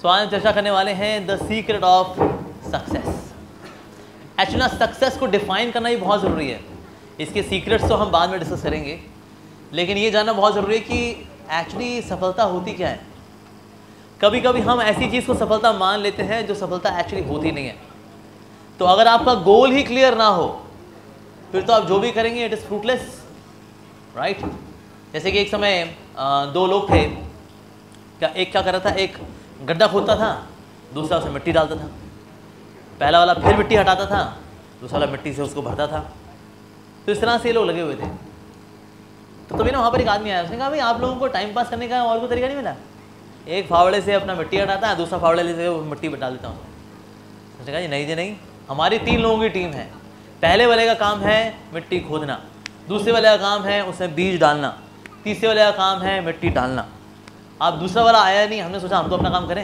सो आज चर्चा करने वाले हैं the secret of success. Actually success को डिफाइन करना ही बहुत ज़रूरी है। इसके सीक्रेट्स तो हम बाद में डिस्कस करेंगे, लेकिन ये जानना बहुत ज़रूरी है कि एक्चुअली सफलता होती क्या है। कभी कभी हम ऐसी चीज़ को सफलता मान लेते हैं जो सफलता एक्चुअली होती नहीं है। तो अगर आपका गोल ही क्लियर ना हो फिर तो आप जो भी करेंगे इट इज़ फ्रूटलेस, राइट। जैसे कि एक समय दो लोग थे, एक क्या कर रहा था, एक गड्ढा खोदता था, दूसरा उसमें मिट्टी डालता था। पहला वाला फिर मिट्टी हटाता था, दूसरा वाला मिट्टी से उसको भरता था। तो इस तरह से ये लोग लगे हुए थे। तो तभी ना वहाँ पर एक आदमी आया, उसने कहा भाई आप लोगों को टाइम पास करने का और कोई तरीका नहीं मिला? एक फावड़े से अपना मिट्टी हटाता है, दूसरा फावड़े से वो मिट्टी डाल देता हूँ। उसने कहा जी नहीं, हमारी 3 लोगों की टीम है। पहले वाले का काम है मिट्टी खोदना, दूसरे वाले का काम है उसमें बीज डालना, तीसरे वाले का काम है मिट्टी डालना। आप दूसरा वाला आया नहीं, हमने सोचा हम तो अपना काम करें।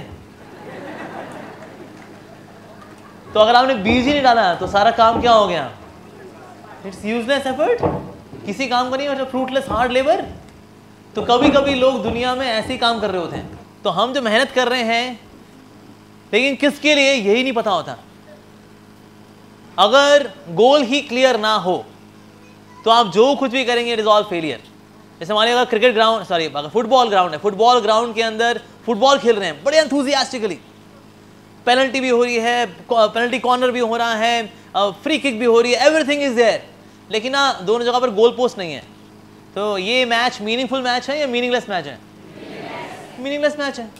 तो अगर आपने बीज ही नहीं डाला तो सारा काम क्या हो गया? इट्स यूजलेस एफर्ट, किसी काम का नहीं, मतलब फ्रूटलेस हार्ड लेबर। तो कभी कभी लोग दुनिया में ऐसे ही काम कर रहे होते हैं। तो हम जो मेहनत कर रहे हैं लेकिन किसके लिए यही नहीं पता होता। अगर गोल ही क्लियर ना हो तो आप जो कुछ भी करेंगे इट इज ऑल फेलियर। जैसे मान लीजिए अगर क्रिकेट ग्राउंड अगर फुटबॉल ग्राउंड है, फुटबॉल ग्राउंड के अंदर फुटबॉल खेल रहे हैं बड़े एंथुसियास्टिकली, पेनल्टी भी हो रही है, पेनल्टी कॉर्नर भी हो रहा है, फ्री किक भी हो रही है, एवरीथिंग इज देयर, लेकिन ना दोनों जगह पर गोल पोस्ट नहीं है। तो ये मैच मीनिंगफुल मैच है या मीनिंगलेस मैच है? मीनिंगलेस मैच है।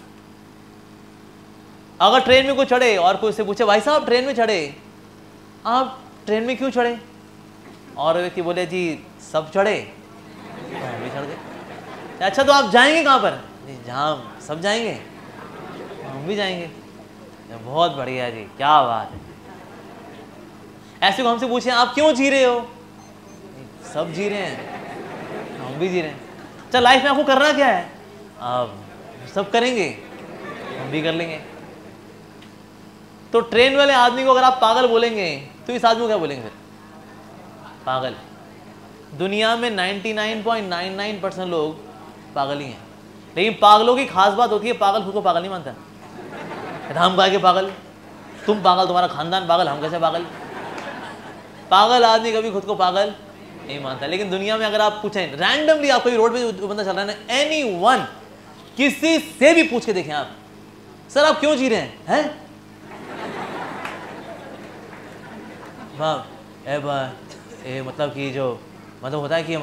अगर ट्रेन में कोई चढ़े और कोई से पूछे भाई साहब ट्रेन में चढ़े, आप ट्रेन में क्यों चढ़े? और व्यक्ति बोले जी सब चढ़े तो हम भी चढ़ गए। अच्छा तो आप जाएंगे कहाँ पर? जहाँ सब जाएंगे हम भी जाएंगे। बहुत बढ़िया जी, क्या बात है। ऐसे को हमसे पूछे आप क्यों जी रहे हो? सब जी रहे हैं, हम भी जी रहे हैं। अच्छा लाइफ में आपको करना क्या है? आप सब करेंगे, हम भी कर लेंगे। तो ट्रेन वाले आदमी को अगर आप पागल बोलेंगे तो इस आदमी को क्या बोलेंगे फिर? पागल। दुनिया में 99.99% लोग पागल ही हैं, लेकिन पागलों की खास बात होती है पागल खुद को पागल नहीं मानता। हम कहा के पागल, तुम पागल, तुम्हारा खानदान पागल, हम कैसे पागल? पागल आदमी कभी खुद को पागल नहीं मानता। लेकिन दुनिया में अगर आप पूछें रैंडमली, आप कोई रोड पे जो बंदा चल रहा है ना, एनीवन, किसी से भी पूछ के देखें आप, सर आप क्यों जी रहे हैं? मतलब कि जो मतलब होता है कि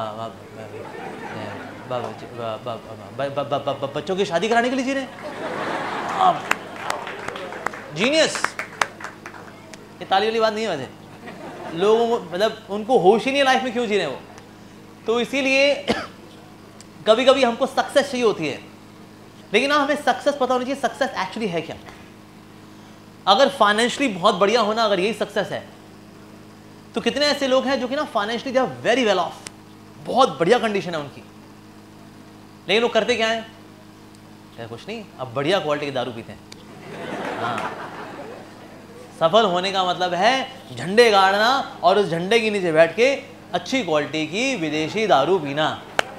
बच्चों की शादी कराने के लिए जी रहे हैं। जीनियस। ये ताली वाली बात नहीं है वैसे। लोगों को मतलब उनको होश ही नहीं है लाइफ में क्यों जी रहे हैं वो। तो इसीलिए कभी कभी हमको सक्सेस चाहिए होती है, लेकिन ना हमें सक्सेस पता होनी चाहिए सक्सेस एक्चुअली है क्या। अगर फाइनेंशियली बहुत बढ़िया होना अगर यही सक्सेस है, तो कितने ऐसे लोग हैं जो कि ना financially they are very well off, बहुत बढ़िया कंडीशन है उनकी, लेकिन वो करते क्या है? कुछ नहीं, अब बढ़िया क्वालिटी की दारू पीते हैं। हाँ, सफल होने का मतलब है झंडे गाड़ना और उस झंडे के नीचे बैठ के अच्छी क्वालिटी की विदेशी दारू पीना।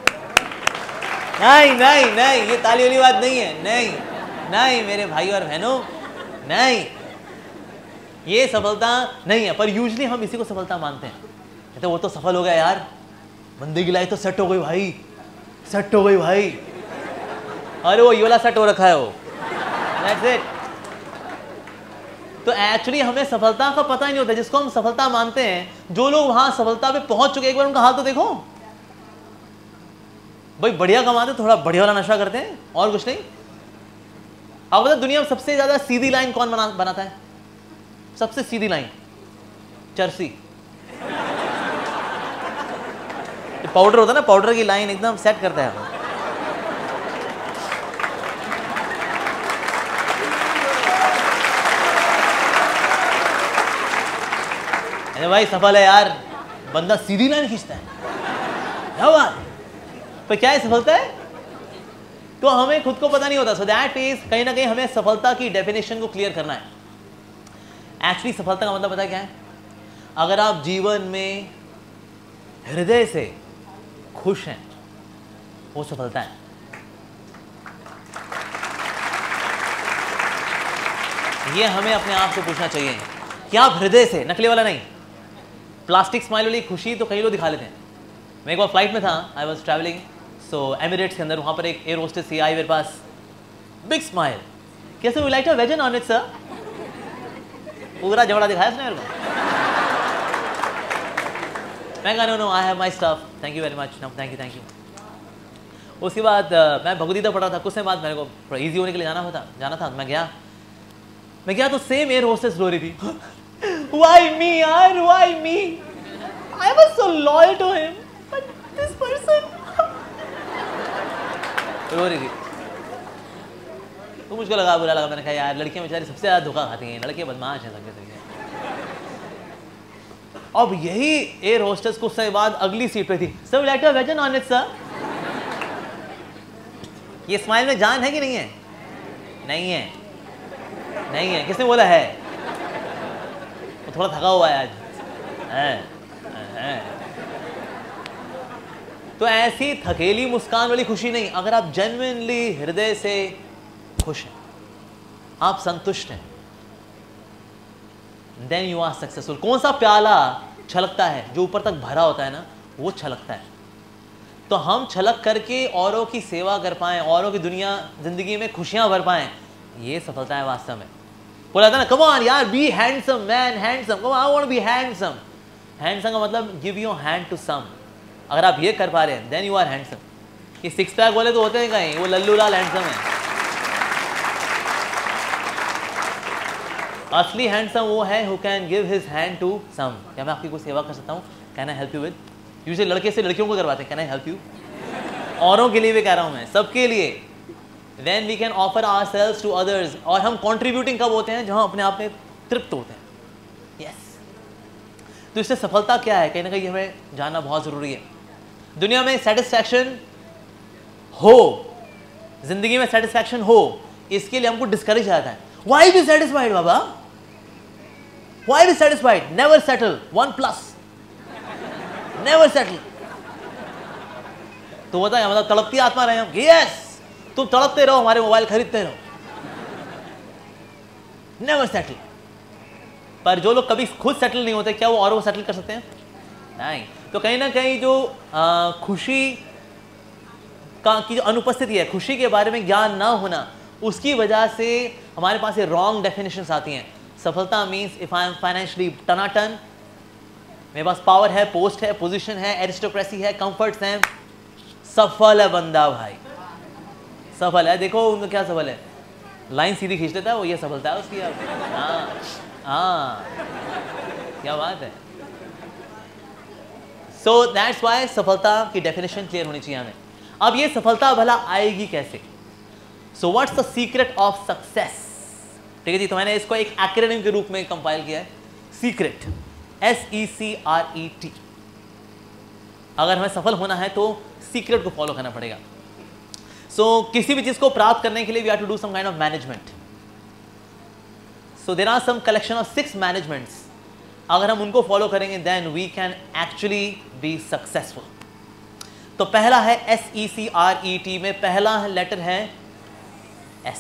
नहीं नहीं नहीं, ये ताली वाली बात नहीं है। नहीं नहीं मेरे भाई और बहनों, नहीं, ये सफलता नहीं है। पर यूजली हम इसी को सफलता मानते हैं। कहते वो तो सफल हो गया यार, बंदे की लाइफ तो सेट हो गई भाई, सेट हो गई भाई। अरे वो ये वाला सेट हो रखा है वो, दैट्स इट। तो एक्चुअली हमें सफलता का पता ही नहीं होता। जिसको हम सफलता मानते हैं, जो लोग वहां सफलता पे पहुंच चुके, एक बार उनका हाल तो देखो भाई, बढ़िया कमाते, थोड़ा बढ़िया वाला नशा करते हैं और कुछ नहीं। अब बता दुनिया में सबसे ज्यादा सीधी लाइन कौन बनाता है? सबसे सीधी लाइन चरसी। पाउडर होता है ना, पाउडर की लाइन एकदम सेट करता है। अरे भाई सफल है यार, बंदा सीधी लाइन खींचता है, क्या बात। पर क्या है सफलता है? तो हमें खुद को पता नहीं होता। सो दैट इज कहीं ना कहीं हमें सफलता की डेफिनेशन को क्लियर करना है। एक्चुअली सफलता का मतलब पता है क्या है? अगर आप जीवन में हृदय से खुश हैं, वो सफलता है। ये हमें अपने आप से पूछना चाहिए कि आप हृदय से, नकली वाला नहीं, प्लास्टिक स्माइल वाली खुशी तो कई लोग दिखा लेते हैं। मैं एक बार फ्लाइट में था, I was travelling, so Emirates के अंदर, वहाँ पर एक एयर होस्टेस थी, आई मेरे पास, बिग स्माइल, कैसे would like to veg on it sir, पूरा झगड़ा दिखाया उसने मेरे को। मैं कहा no I have my stuff, thank you very much, no thank you. उसके बाद मैं भगवदगीता पढ़ रहा था, कुछ समय बाद मेरे को थोड़ा ईजी होने के लिए जाना था। मैं गया तो सेम एयर होस्टेस रो रही थी। Why me यार, why me? I was so loyal to him, but this person रो रही थी। तो मुझको बुरा लगा। मैंने कहा यार लड़कियां बेचारी सबसे ज़्यादा धोखा खाती हैं, लड़के बदमाश हैं सबके तरीके। अब यही एयर होस्टेस कुछ समय बाद अगली सीट पे थी। Sir like to veg on it sir. ये स्माइल में जान है कि नहीं है? नहीं है, नहीं है। किसने बोला है? वो थोड़ा थका हुआ है आज। तो ऐसी थकेली मुस्कान वाली खुशी नहीं, अगर आप जेन्युइनली हृदय से खुश हैं, आप संतुष्ट हैं, देन यू आर सक्सेसफुल। कौन सा प्याला छलकता है? जो ऊपर तक भरा होता है ना, वो छलकता है। तो हम छलक करके औरों की सेवा कर पाएं, औरों की दुनिया जिंदगी में खुशियां भर पाएं, ये सफलता है वास्तव में। बोला था ना, कम ऑन यार, be handsome man, handsome, come on, I want to be handsome. Handsome का मतलब give your hand to some. अगर आप ये कर पा रहे हैं, देन यू आर हैंडसम। ये सिक्स पैक वाले तो होते हैं कहीं, वो लल्लू लाल हैंडसम है। असली हैंडसम वो है who can give his hand to some. क्या मैं आपकी कोई सेवा कर सकता हूँ? Can I help you with? Usually लड़के से लड़कियों को करवाते हैं, कैन आई हेल्प यू? औरों के लिए भी कह रहा हूँ मैं, सबके लिए। When we can offer ourselves to others, और हम contributing कब होते हैं? जहाँ अपने आप में तृप्त होते हैं। Yes. तो इससे सफलता क्या है, कहीं ना कहीं हमें जानना बहुत ज़रूरी है। दुनिया में सेटिस्फैक्शन हो, जिंदगी में सेटिस्फैक्शन हो, इसके लिए हमको डिस्करेज जाता है। Why be satisfied Baba? Why be satisfied? Never settle. 1+. Never settle. तो होता है मतलब तड़पती आत्मा रहे हम। Yes. तुम तड़पते रहो, हमारे मोबाइल खरीदते रहो, नेवर सेटल। पर जो लोग कभी खुद सेटल नहीं होते, क्या वो औरों को सेटल कर सकते हैं? नहीं। तो कहीं ना कहीं जो खुशी की जो अनुपस्थिति है, खुशी के बारे में ज्ञान ना होना, उसकी वजह से हमारे पास ये रॉन्ग डेफिनेशंस आती हैं। सफलता means if I am financially टनाटन, मेरे पास पावर है, पोस्ट है, पोजीशन है, एरिस्टोक्रेसी है, कंफर्ट्स हैं, सफल है बंदा भाई, सफल है। देखो उनका क्या सफल है, लाइन सीधी खींच लेता है वो, ये सफलता है उसकी। हाँ, क्या बात है। सो दैट्स वाई सफलता की डेफिनेशन क्लियर होनी चाहिए हमें। अब ये सफलता भला आएगी कैसे? So what's the secret of success? ठीक है जी, तो मैंने इसको एक एक्रोनिम के रूप में कंपाइल किया है, सीक्रेट, SECRET। अगर हमें सफल होना है तो सीक्रेट को फॉलो करना पड़ेगा। सो किसी भी चीज को प्राप्त करने के लिए we have to do some kind of management. So there are some collection of 6 managements. अगर हम उनको फॉलो करेंगे then we can actually be successful. तो पहला है SECRET, में पहला लेटर है S।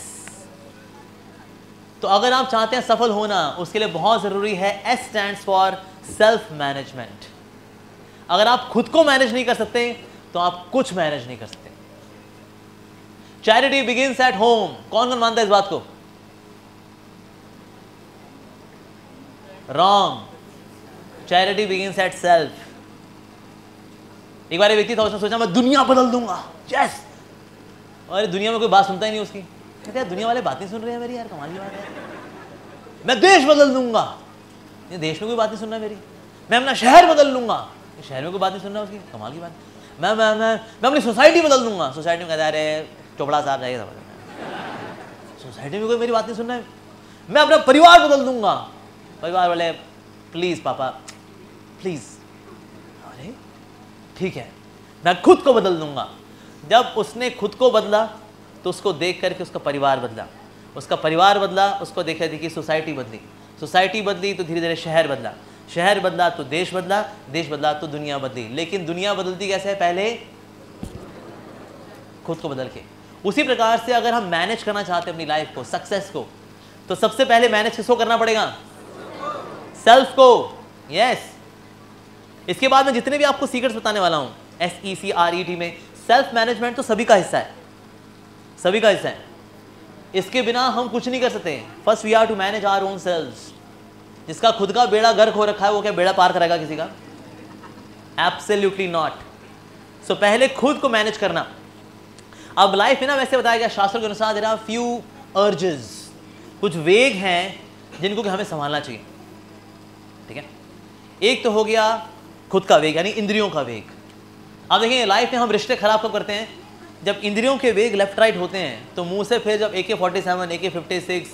तो अगर आप चाहते हैं सफल होना, उसके लिए बहुत जरूरी है S stands for self management. अगर आप खुद को मैनेज नहीं कर सकते तो आप कुछ मैनेज नहीं कर सकते। Charity begins at home. कौन कौन मानता है इस बात को? Wrong. Charity begins at self. एक बार एक व्यक्ति था, उसने सोचा मैं दुनिया बदल दूंगा। यस। और दुनिया में कोई बात सुनता ही नहीं उसकी। कहते यार दुनिया वाले बात नहीं सुन रहे हैं मेरी, यार कमाल की बात है। मैं देश बदल दूंगा। ये देश में कोई बात नहीं सुन रहा मेरी। मैं अपना शहर बदल लूंगा। शहर में कोई बात नहीं सुन रहा उसकी, कमाल की बात। मैं अपनी सोसाइटी बदल दूंगा। सोसाइटी में कहता है अरे चोपड़ा साहब जाइए, सोसाइटी में कोई मेरी बात नहीं सुन रहा है। मैं अपना परिवार बदल दूंगा। परिवार वाले प्लीज पापा प्लीज। अरे ठीक है, मैं खुद को बदल दूंगा। जब उसने खुद को बदला तो उसको देख करके उसका परिवार बदला, उसका परिवार बदला, उसको देख करके सोसाइटी बदली, सोसाइटी बदली तो धीरे धीरे शहर बदला, शहर बदला तो देश बदला, देश बदला तो दुनिया बदली। लेकिन दुनिया बदलती कैसे है? पहले खुद को बदल के। उसी प्रकार से अगर हम मैनेज करना चाहते हैं अपनी लाइफ को, सक्सेस को, तो सबसे पहले मैनेज किसको करना पड़ेगा? सेल्फ को। यस। इसके बाद में जितने भी आपको सीक्रेट्स बताने वाला हूं SECRET में, सेल्फ मैनेजमेंट तो सभी का हिस्सा है, सभी का हिस्सा है। इसके बिना हम कुछ नहीं कर सकते। First we are to manage our own selves. जिसका खुद का बेड़ा गर्क हो रखा है वो क्या बेड़ा पार करेगा किसी का? Absolutely not. सो पहले खुद को मैनेज करना। अब लाइफ में ना वैसे बताया गया शास्त्रों के अनुसार देयर आर फ्यू अर्जेस, कुछ वेग हैं जिनको कि हमें संभालना चाहिए। ठीक है, एक तो हो गया खुद का वेग यानी इंद्रियों का वेग। अब देखेंगे लाइफ में हम रिश्ते खराब कब करते हैं? जब इंद्रियों के वेग लेफ्ट राइट होते हैं तो मुंह से फिर जब AK-47 AK-56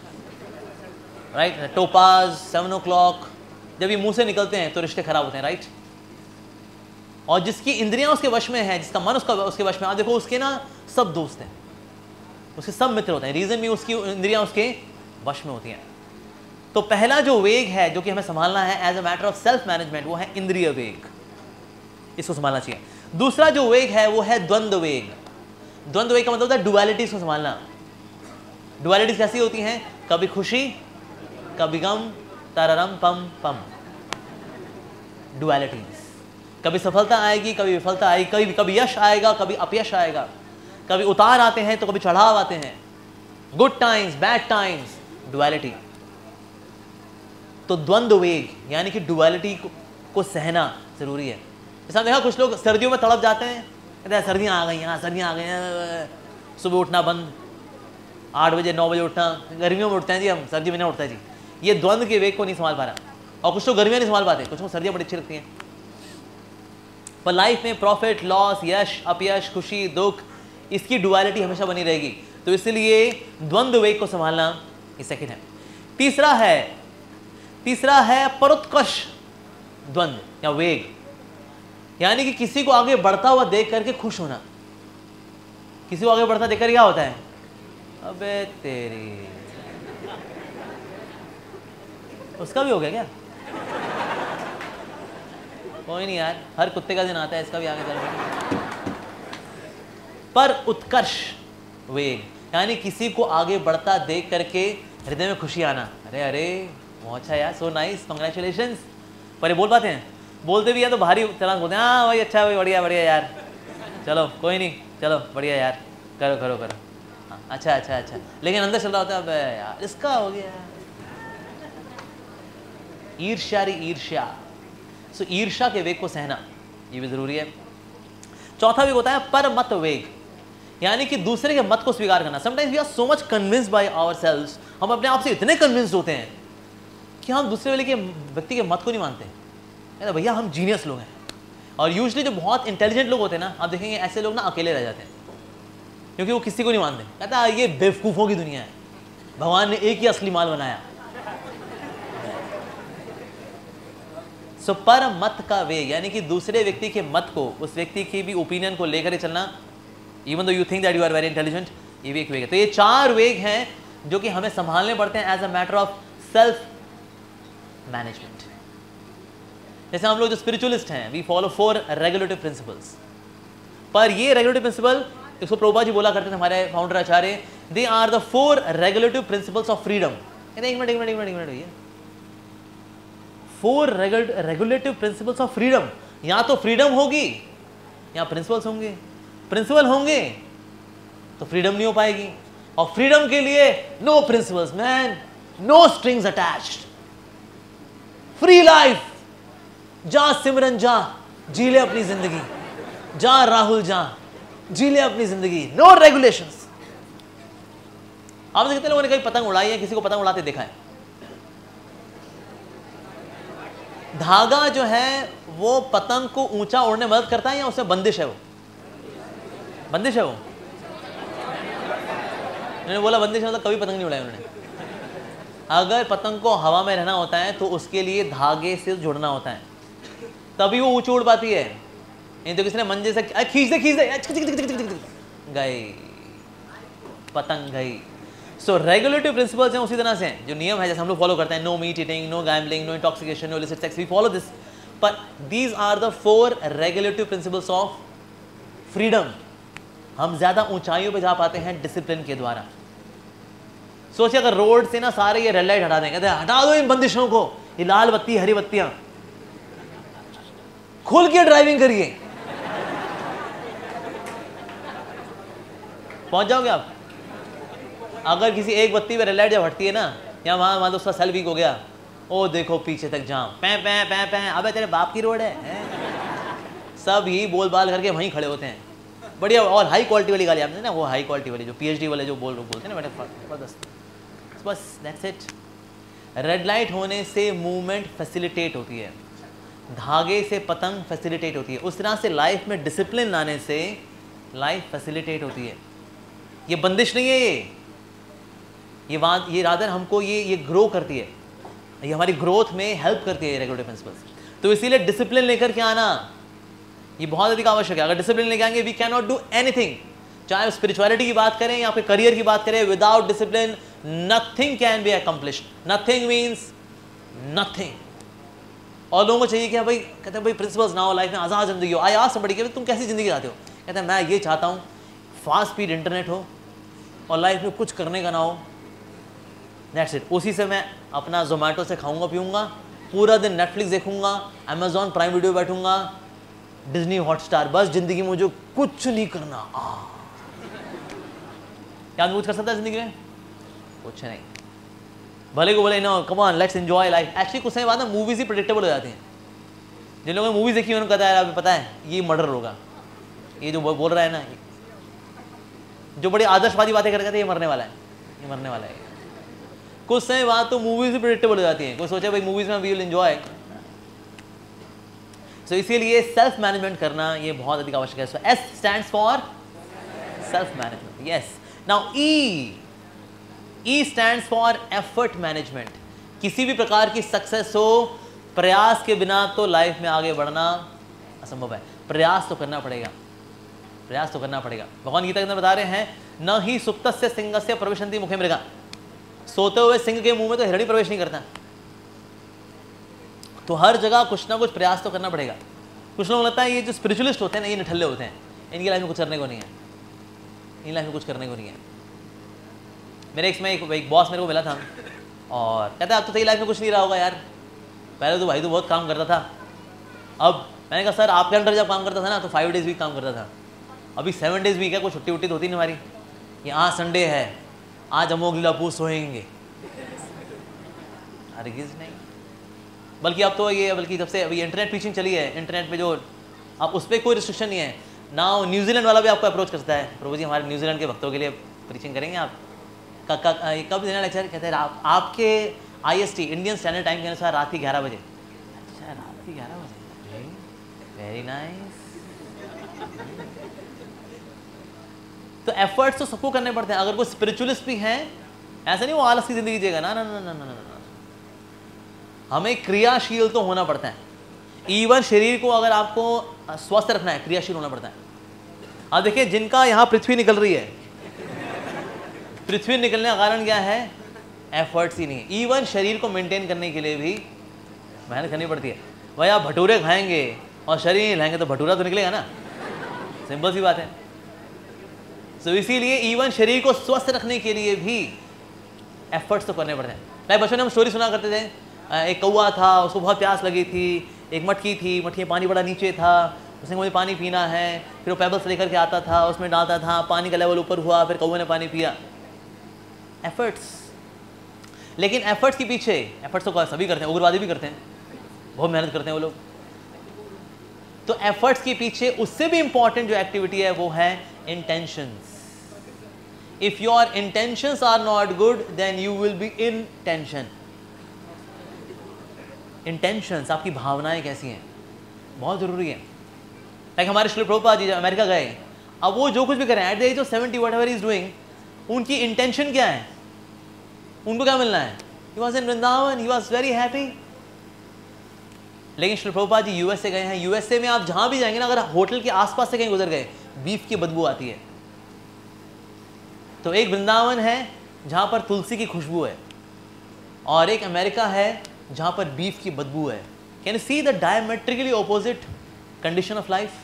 right topaz 7 o'clock जब ये मुंह से निकलते हैं तो रिश्ते खराब होते हैं। राइट। और जिसकी इंद्रियां उसके वश में है, जिसका मन उसके वश में, आप देखो उसके ना सब दोस्त हैं, उसके सब मित्र होते हैं। रीजन भी उसकी इंद्रियां उसके वश में होती हैं। तो पहला जो वेग है जो कि हमें संभालना है as a matter of self management वो है इंद्रिय वेग, इसको संभालना चाहिए। दूसरा जो वेग है वो है द्वंद्व वेग। द्वंद्व वेग का मतलब होता है डुअलिटीज को संभालना। डुअलिटीज कैसी होती हैं? कभी खुशी कभी गम, तररम पम पम। डुअलिटीज, कभी सफलता आएगी कभी विफलता आएगी, कभी यश आएगा कभी अपयश आएगा, कभी उतार आते हैं तो कभी चढ़ाव आते हैं, good times bad times, duality. तो द्वंद्व वेग यानी कि डुअलिटी को सहना जरूरी है। जैसा देखा कुछ लोग सर्दियों में तड़प जाते हैं, कहते हैं सर्दियाँ आ गई हैं, सर्दियाँ आ गई हैं, सुबह उठना बंद, 8 बजे 9 बजे उठना, गर्मियों में उठते हैं जी हम, सर्दी में नहीं उठता जी। ये द्वंद्व के वेग को नहीं संभाल पा रहा। और कुछ लोग गर्मियाँ नहीं संभाल पाते, कुछ लोग सर्दियाँ बड़ी अच्छी लगती हैं। पर लाइफ में प्रॉफिट लॉस, यश अपयश, खुशी दुख, इसकी डुअलिटी हमेशा बनी रहेगी। तो इसलिए द्वंद्व वेग को संभालना ये सेकंड है। तीसरा है परोत्कर्ष द्वंद्व या वेग, यानी कि किसी को आगे बढ़ता हुआ देख करके खुश होना। किसी को आगे बढ़ता देखकर क्या होता है? अबे तेरी, उसका भी हो गया क्या? कोई नहीं यार, हर कुत्ते का दिन आता है, इसका भी आगे चल रहा। पर उत्कर्ष वेग यानी किसी को आगे बढ़ता देख करके हृदय में खुशी आना। अरे अरे बहुत अच्छा यार, सो नाइस, कांग्रेचुलेशंस। पर ये बोल पाते हैं? बोलते भी हैं तो भारी तरह बोलते हैं, हाँ भाई अच्छा भाई बढ़िया बढ़िया यार, चलो कोई नहीं, चलो बढ़िया यार, करो करो करो, हाँ अच्छा अच्छा अच्छा। लेकिन अंदर चल रहा होता है अबे यार इसका हो गया। ईर्ष्या। सो ईर्ष्या के वेग को सहना ये भी जरूरी है। चौथा वेग होता है परमत वेग, यानी कि दूसरे के मत को स्वीकार करना। Sometimes we are so much convinced by ourselves, हम अपने आप से इतने कन्विंस्ड होते हैं कि हम दूसरे वाले के व्यक्ति के मत को नहीं मानते। कहते भैया हम जीनियस लोग हैं। और यूजुअली जो बहुत इंटेलिजेंट लोग होते हैं ना, आप देखेंगे ऐसे लोग ना अकेले रह जाते हैं क्योंकि वो किसी को नहीं मानते। कहता है ये बेवकूफ़ों की दुनिया है, भगवान ने एक ही असली माल बनाया। सो पर मत का वेग यानी कि दूसरे व्यक्ति के मत को, उस व्यक्ति की भी ओपिनियन को लेकर चलना, even though you think that you are very intelligent, ये भी एक वेग है। तो ये 4 वेग हैं जो कि हमें संभालने पड़ते हैं as a matter of self management. जैसे हम लोग जो स्पिरिचुअलिस्ट हैं, वी फॉलो 4 रेगुलेटिव प्रिंसिपल्स। पर ये रेगुलेटिव प्रिंसिपल, इसको प्रभुपाद जी बोला करते थे हमारे founder Acharya, they are the 4 regulative principles of freedom. एक मिनट भैया, 4 रेगुलेटिव प्रिंसिपल्स ऑफ फ्रीडम। या तो फ्रीडम होगी या प्रिंसिपल्स होंगे। प्रिंसिपल होंगे तो फ्रीडम नहीं हो पाएगी, और फ्रीडम के लिए no principles man, no strings attached, free life. जा सिमरन जा, जी ले अपनी जिंदगी, जा राहुल जा, जी ले अपनी जिंदगी, नो रेगुलेशंस। आप कितने लोगों ने कहीं पतंग उड़ाई है, किसी को पतंग उड़ाते देखा है? धागा जो है वो पतंग को ऊंचा उड़ने में मदद करता है या उसमें बंदिश है? वो बंदिश है। वो उन्होंने बोला बंदिश है मतलब कभी पतंग नहीं उड़ाई उन्होंने। अगर पतंग को हवा में रहना होता है तो उसके लिए धागे से जुड़ना होता है, तभी वो ऊंची उड़ पाती है। नहीं तो किसी ने मंजे से खींच दे गई, पतंग गई। सो रेगुलेटिव प्रिंसिपल्स हैं उसी तरह से हैं, जो नियम है जैसे हम लोग फॉलो करते हैं, no meat eating, no gambling, no intoxication, no illicit sex, we follow this. पर these are the 4 regulative principles of freedom. हम ज्यादा ऊंचाइयों पे जा पाते हैं डिसिप्लिन के द्वारा। सोचिए अगर रोड से ना सारे ये रेड लाइट हटा दें, कहते हैं हटा दो इन बंदिशों को, ये लाल बत्ती हरी बत्तियां, खुल के ड्राइविंग करिए, पहुंच जाओगे आप। अगर किसी एक बत्ती पे रेड लाइट जब हटती है ना, या वहां तो उसका सेल वीक हो गया, ओ देखो पीछे तक जाम, पै पै पै पै, अबे तेरे बाप की रोड है? सब ही बोल बाल करके वहीं खड़े होते हैं, बढ़िया। और हाई क्वालिटी वाली गाड़ी आपने ना, वो हाई क्वालिटी वाली जो पीएचडी वाले जो बोलते हैं ना बेटा, जबरदस्त। बस दैट्स इट। रेड लाइट होने से मूवमेंट फैसिलिटेट होती है, धागे से पतंग फैसिलिटेट होती है। उस तरह से लाइफ में डिसिप्लिन लाने से लाइफ फैसिलिटेट होती है। ये बंदिश नहीं है, ये रादर हमको ये ग्रो करती है, ये हमारी ग्रोथ में हेल्प करती है रेगुलेटरी प्रिंसिपल्स। तो इसीलिए डिसिप्लिन लेकर के आना ये बहुत अधिक आवश्यक है। अगर डिसिप्लिन लेके आएंगे we can not do anything, चाहे स्पिरिचुअलिटी की बात करें या फिर करियर की बात करें, without discipline nothing can be accomplished. Nothing means nothing. और लोगों को चाहिए कि भाई, कहते हैं भाई प्रिंसिपल्स ना हो लाइफ में, आज़ाद जिंदगी हो। आई आस्क्ड समबडी कि तुम कैसी जिंदगी चाहते हो? कहते हैं मैं ये चाहता हूँ फास्ट स्पीड इंटरनेट हो और लाइफ में कुछ करने का ना हो, दैट्स इट। उसी से मैं अपना जोमेटो से खाऊंगा पीऊंगा, पूरा दिन नेटफ्लिक्स देखूंगा, अमेजॉन प्राइम वीडियो बैठूंगा, डिज्नी हॉटस्टार, बस जिंदगी में मुझे कुछ नहीं करना। क्या कुछ कर सकता है जिंदगी में? कुछ नहीं। भले को बोले no come on let's enjoy life, actually कुछ समय बाद ना मूवीज ही प्रेडिक्टेबल हो जाती हैं। जिन लोगों ने मूवीज देखी उन्होंने कहता है पता है ये मर्डर होगा, ये जो बोल रहा है ना, जो बड़ी आदर्शवादी बातें करते हैं, ये मरने वाला है, ये मरने वाला है। कुछ समय बाद तो मूवीज भी प्रेडिक्टेबल हो जाती हैं। कोई सोचे भाई मूवीज में वी विल एंजॉय। सो इसीलिए सेल्फ मैनेजमेंट करना ये बहुत अधिक आवश्यक है। So S stands for self management, yes. Now E stands for effort management. किसी भी प्रकार की सक्सेस हो, प्रयास के बिना तो लाइफ में आगे बढ़ना असंभव है। प्रयास तो करना पड़ेगा, प्रयास तो करना पड़ेगा। भगवान गीता के अंदर बता रहे हैं न ही सुप्तस्य सिंहस्य प्रविशन्ति मुखे मृगा। सोते हुए सिंह के मुंह में तो हिरणी प्रवेश नहीं करता। तो हर जगह कुछ ना कुछ प्रयास तो करना पड़ेगा। कुछ लोग लगता है ये जो स्पिरिचुअलिस्ट होते हैं ना, ये निठल्ले होते हैं, इनकी लाइफ में कुछ करने को नहीं है, इन लाइफ में कुछ करने को नहीं है। मेरे एक बॉस मेरे को मिला था और कहता है अब तो तेरी लाइफ में कुछ नहीं रहा होगा यार, पहले तो भाई तो बहुत काम करता था। अब मैंने कहा सर आपके अंडर जब काम करता था ना तो 5 डेज वीक काम करता था, अभी 7 डेज वीक है, कोई छुट्टी वुट्टी तो होती नहीं हमारी। ये आज संडे है, आज अमोघ लीलापूर सोएंगे, हरगिज़ नहीं। बल्कि अब तो ये बल्कि जब से अभी इंटरनेट टीचिंग चली है, इंटरनेट पे जो अब उस पर कोई रिस्ट्रिक्शन नहीं है ना। न्यूजीलैंड वाला भी आपको अप्रोच करता है, प्रभु जी हमारे न्यूजीलैंड के भक्तों के लिए प्रीचिंग करेंगे आप, कब देना लेक्चर? कहते हैं आपके IST इंडियन स्टैंडर्ड टाइम के अनुसार रात की 11 बजे। अच्छा रात की 11 बजे, वेरी नाइस। तो एफर्ट्स तो सबको करने पड़ते हैं। अगर कोई स्पिरिचुअलिस्ट भी हैं, ऐसा नहीं वो आलस की जिंदगी जिएगा, ना ना ना ना ना ना। हमें क्रियाशील तो होना पड़ता है। इवन शरीर को अगर आपको स्वस्थ रखना है, क्रियाशील होना पड़ता है। अब देखिए जिनका यहाँ पृथ्वी निकल रही है, पृथ्वी निकलने का कारण क्या है? एफर्ट्स ही नहीं। इवन शरीर को मेंटेन करने के लिए भी मेहनत करनी पड़ती है। भाई आप भटूरे खाएंगे और शरीर नहीं लाएंगे तो भटूरा तो निकलेगा ना, सिंपल सी बात है। तो इसीलिए इवन शरीर को स्वस्थ रखने के लिए भी एफर्ट्स तो करने पड़ते हैं। लाइक बचपन में हम स्टोरी सुना करते थे, एक कौवा था, उसको बहुत प्यास लगी थी, एक मटकी थी, मटकी में पानी बड़ा नीचे था, उसने मुझे पानी पीना है, फिर वो पेबल्स लेकर के आता था, उसमें डालता था, पानी का लेवल ऊपर हुआ, फिर कौवे ने पानी पिया। एफर्ट्स। लेकिन एफर्ट्स के पीछे, एफर्ट्स तो सभी करते हैं, उग्रवादी भी करते हैं, बहुत मेहनत करते हैं वो लोग। तो एफर्ट्स के पीछे उससे भी इंपॉर्टेंट जो एक्टिविटी है वो है intentions. If your intentions are not good then you will be in tension. Intentions, आपकी भावनाएं कैसी हैं, बहुत जरूरी है। लाइक हमारे श्री प्रभुपाद जी जब अमेरिका गए, अब वो जो कुछ भी करें at the age of 70 whatever he is doing, उनकी इंटेंशन क्या है? उनको क्या मिलना है? He was in Vrindavan, he was very happy। लेकिन श्री प्रभुपाद जी यूएसए गए हैं, यूएसए में आप जहां भी जाएंगे ना, अगर होटल के आसपास से कहीं गुजर गए, बीफ की बदबू आती है। तो एक वृंदावन है जहां पर तुलसी की खुशबू है, और एक अमेरिका है जहां पर बीफ की बदबू है। Can you see the diametrically opposite condition of life?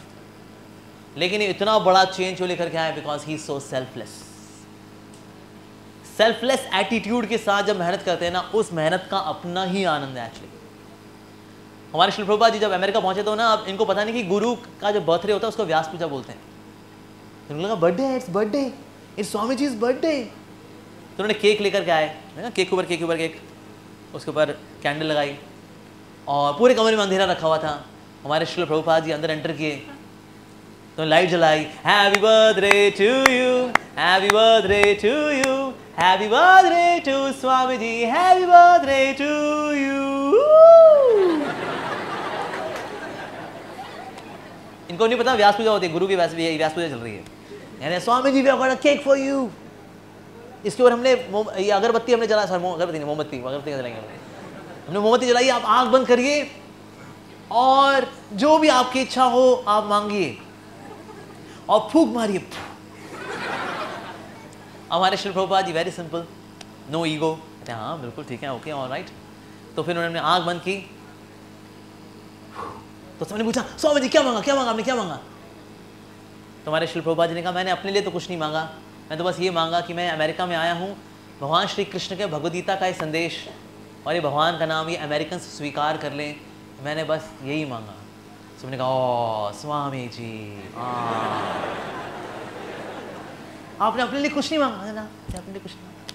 लेकिन ये इतना बड़ा चेंज वो लेकर के आए because he is so selfless. Selfless attitude के साथ जब मेहनत करते हैं ना, उस मेहनत का अपना ही आनंद है एक्चुअली। हमारे श्रील प्रभुपाद जी जब अमेरिका पहुंचे तो ना, अब इनको पता नहीं कि गुरु का जो बर्थडे होता है उसको व्यास पूजा बोलते हैं। तो उन्होंने कहा birthday, it's birthday, it's Swami ji is birthday. तो उन्होंने केक लेकर के आए, है ना, केक ऊपर केक, उसके ऊपर कैंडल लगाई और पूरे कमरे में अंधेरा रखा हुआ था। हमारे श्रील प्रभुपाद जी अंदर एंटर किए तो लाइट जलाई, happy birthday to you, happy birthday to you, happy birthday to Swami ji, happy birthday to you. इनको नहीं पता व्यास पूजा होती है, गुरु की व्यास पूजा चल रही है। यानी Swami ji we have got a cake for you. इसके ऊपर हमने ये अगरबत्ती हमने जला, सर अगरबत्ती नहीं, मोमबत्ती, अगरबत्ती जलाएंगे हमने मोमबत्ती जलाई। आप आंख बंद करिए और जो भी आपकी इच्छा हो आप मांगिए और फूंक मारिए। हमारे Shri Prabhupada ji very simple, no ego, कहते हैं हाँ बिल्कुल ठीक है, ओके ऑलराइट। तो फिर उन्होंने आंख बंद की तो सबने पूछा स्वामी जी क्या मांगा, आपने क्या मांगा? तो हमारे श्री प्रभुपाद जी ने कहा मैंने अपने लिए तो कुछ नहीं मांगा, मैं तो बस ये मांगा कि मैं अमेरिका में आया हूँ, भगवान श्री कृष्ण के भगवद गीता का ये संदेश और ये भगवान का नाम ये अमेरिकन स्वीकार कर लें, मैंने बस यही मांगा। सबने कहा ओ स्वामी जी आपने अपने लिए कुछ नहीं मांगा है ना, अपने लिए कुछ नहीं मांगा।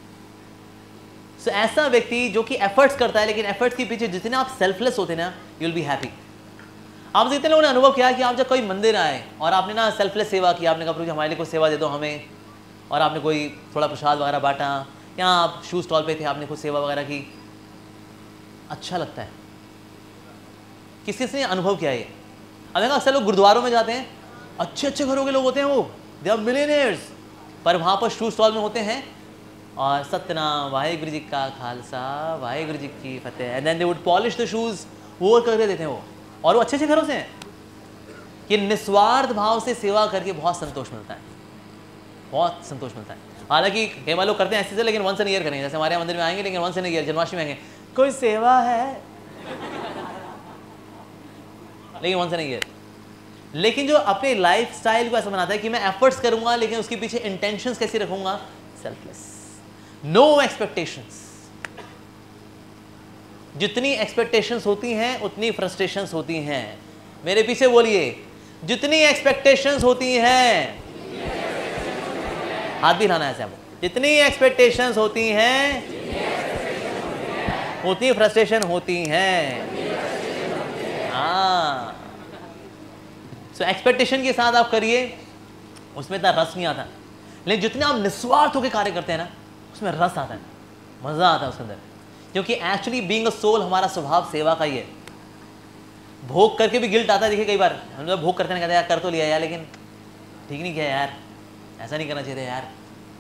सो ऐसा व्यक्ति जो कि एफर्ट्स करता है, लेकिन एफर्ट्स के पीछे जितने आप सेल्फलेस होते हैं ना, यू विल बी हैप्पी। आप जितने लोगों ने अनुभव किया कि आप जब कोई मंदिर आए और आपने ना सेल्फलेस सेवा की, आपने कहा प्रभु जी हमारे लिए कोई सेवा दे दो हमें, और आपने कोई थोड़ा प्रसाद वगैरह बांटा, या आप शू स्टॉल पे थे आपने कुछ सेवा वगैरह की, अच्छा लगता है। किस किस ने अनुभव किया ये? अब देखा अक्सर लोग गुरुद्वारों में जाते हैं, अच्छे अच्छे घरों के लोग होते हैं, वो दे आर मिलियनेयर्स, पर वहाँ पर शू स्टॉल में होते हैं और सतनाम वाहेगुरु जी का खालसा वाहेगुरु जी की फतेह, and then they would polish the shoes, वो करके देते हैं वो, और वो अच्छे अच्छे घरों से हैं। कि निस्वार्थ भाव से सेवा करके बहुत संतोष मिलता है, बहुत संतोष मिलता है। हालांकि कई बार लोग करते हैं ऐसे से, लेकिन वंस इन ईयर करेंगे, जैसे हमारे यहाँ मंदिर में आएंगे लेकिन वंस इन ईयर जन्माष्टमी आएंगे, कोई सेवा है लेकिन वंस इन ईयर। लेकिन जो अपने लाइफ स्टाइल को ऐसा बनाता है कि मैं एफर्ट्स करूंगा लेकिन उसके पीछे इंटेंशंस कैसे रखूंगा, सेल्फलेस, नो एक्सपेक्टेशंस। जितनी एक्सपेक्टेशंस होती हैं उतनी फ्रस्ट्रेशंस होती हैं। मेरे पीछे बोलिए, जितनी एक्सपेक्टेशंस होती हैं, हाथ भी लाना ऐसे आपको, जितनी एक्सपेक्टेशंस होती हैं उतनी फ्रस्ट्रेशन होती हैं। हाँ, सो एक्सपेक्टेशन के साथ आप करिए, उसमें इतना रस नहीं आता, लेकिन जितने आप निस्वार्थ होकर कार्य करते हैं ना, उसमें रस आता है, मजा आता है उसके अंदर। क्योंकि एक्चुअली बीइंग अ सोल हमारा स्वभाव सेवा का ही है। भोग करके भी गिल्ट आता है। देखिए कई बार हम लोग भोग करते हैं, कहते हैं यार कर तो लिया यार, लेकिन ठीक नहीं किया यार, ऐसा नहीं करना चाहिए यार।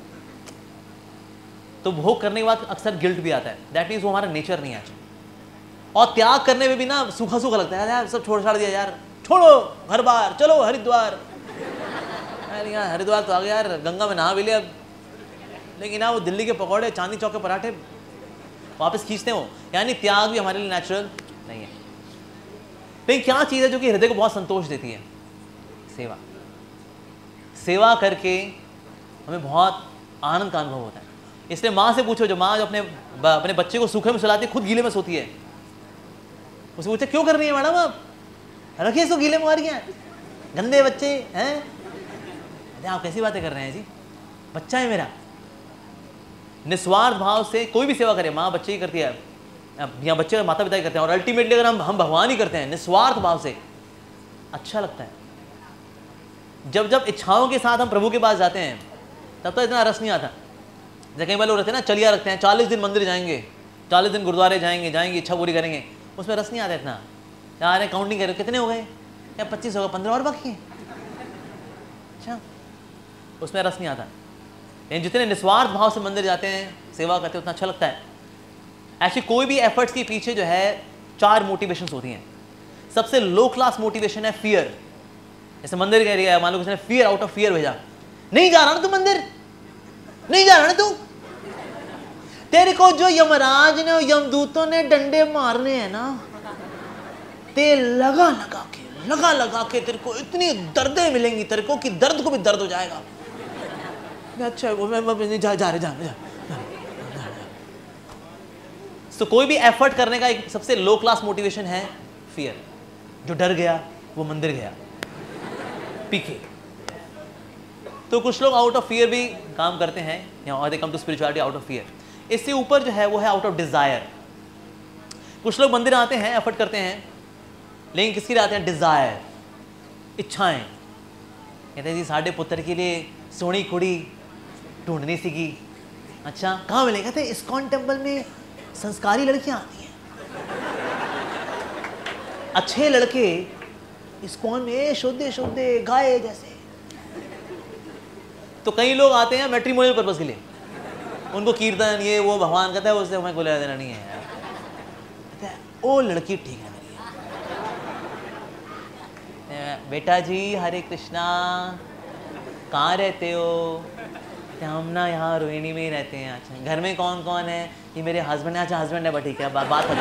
तो भोग करने के बाद अक्सर गिल्ट भी आता है, दैट मीन्स वो हमारा नेचर नहीं है। और त्याग करने में भी ना सूखा सूखा लगता है, यार सब छोड़ छाड़ दिया यार, छोड़ो घर बार, चलो हरिद्वार। यार हरिद्वार तो आ गया यार, गंगा में नहा भी लिया, लेकिन ना वो दिल्ली के पकौड़े, चांदनी चौक के पराठे वापस खींचते हो। यानी त्याग भी हमारे लिए नेचुरल नहीं है। लेकिन क्या चीज़ है जो कि हृदय को बहुत संतोष देती है? सेवा। सेवा करके हमें बहुत आनंद का अनुभव होता है। इसलिए माँ से पूछो, जो माँ जो अपने बच्चे को सूखे में सुलाती है, खुद गीले में सोती है, उससे पूछते क्यों कर रही है मैडम आप, रखिए इसको गीले में, मार गया गंदे बच्चे हैं। अरे आप कैसी बातें कर रहे हैं जी, बच्चा है मेरा। निस्वार्थ भाव से कोई भी सेवा करे, माँ बच्चे ही करती है या बच्चे माता पिता ही करते हैं, और अल्टीमेटली अगर हम भगवान ही करते हैं निस्वार्थ भाव से, अच्छा लगता है। जब जब इच्छाओं के साथ हम प्रभु के पास जाते हैं तब तो इतना रस नहीं आता। जैसे कई बार लोग रहते हैं ना, चलिया रखते हैं, 40 दिन मंदिर जाएंगे, 40 दिन गुरुद्वारे जाएंगे, इच्छा पूरी करेंगे, उसमें रस नहीं आता इतना। यार काउंटिंग करें कितने हो गए, या 25 हो गए, 15 और बाकी है, अच्छा उसमें रस नहीं आता। लेकिन जितने निस्वार्थ भाव से मंदिर जाते हैं, सेवा करते हैं, उतना अच्छा लगता है। ऐसी कोई भी एफर्ट्स के पीछे जो है 4 मोटिवेशंस होती हैं। सबसे लो क्लास मोटिवेशन है फियर। जैसे मंदिर कह रही है, मान लो किसी ने फियर, आउट ऑफ फियर भेजा, नहीं जा रहा ना तू मंदिर, नहीं जा रहा ना तू, तेरे को जो यमराज ने और यमदूतों ने डंडे मारने हैं ना, ते लगा लगा के तेरे को इतनी दर्दें मिलेंगी तेरे को कि दर्द को भी दर्द हो जाएगा। अच्छा वो मैं जा सो कोई भी एफर्ट करने का एक सबसे लो क्लास मोटिवेशन है फियर। जो डर गया वो मंदिर गया, पीके। तो कुछ लोग आउट ऑफ फियर भी काम करते हैं, और they come to spirituality out of fear. इससे ऊपर जो है वो है आउट ऑफ डिजायर। कुछ लोग मंदिर आते हैं, एफर्ट करते हैं, लेकिन किसके लिए आते हैं? डिजायर, इच्छाएं। कहते हैं जी साढ़े पुत्र के लिए सोनी कुड़ी ढूंढनी सीगी। अच्छा कहाँ मिले? कहते इस्कॉन टेम्पल में संस्कारी लड़कियां आती हैं, अच्छे लड़के इस्कॉन में शुद्ध शुद्ध गाय जैसे। तो कई लोग आते हैं मैट्रिमोनियल पर्पस के लिए, उनको कीर्तन ये वो भगवान कहता है उससे हमें कोई लेना देना नहीं है यार। कहता है ओ लड़की ठीक है मेरी। बेटा जी हरे कृष्णा, कहाँ रहते हो? हम ना यहाँ रोहिणी में ही रहते हैं। अच्छा घर में कौन कौन है? ये मेरे हस्बैंड है। अच्छा हस्बैंड है, बट ठीक है, बात खत्म।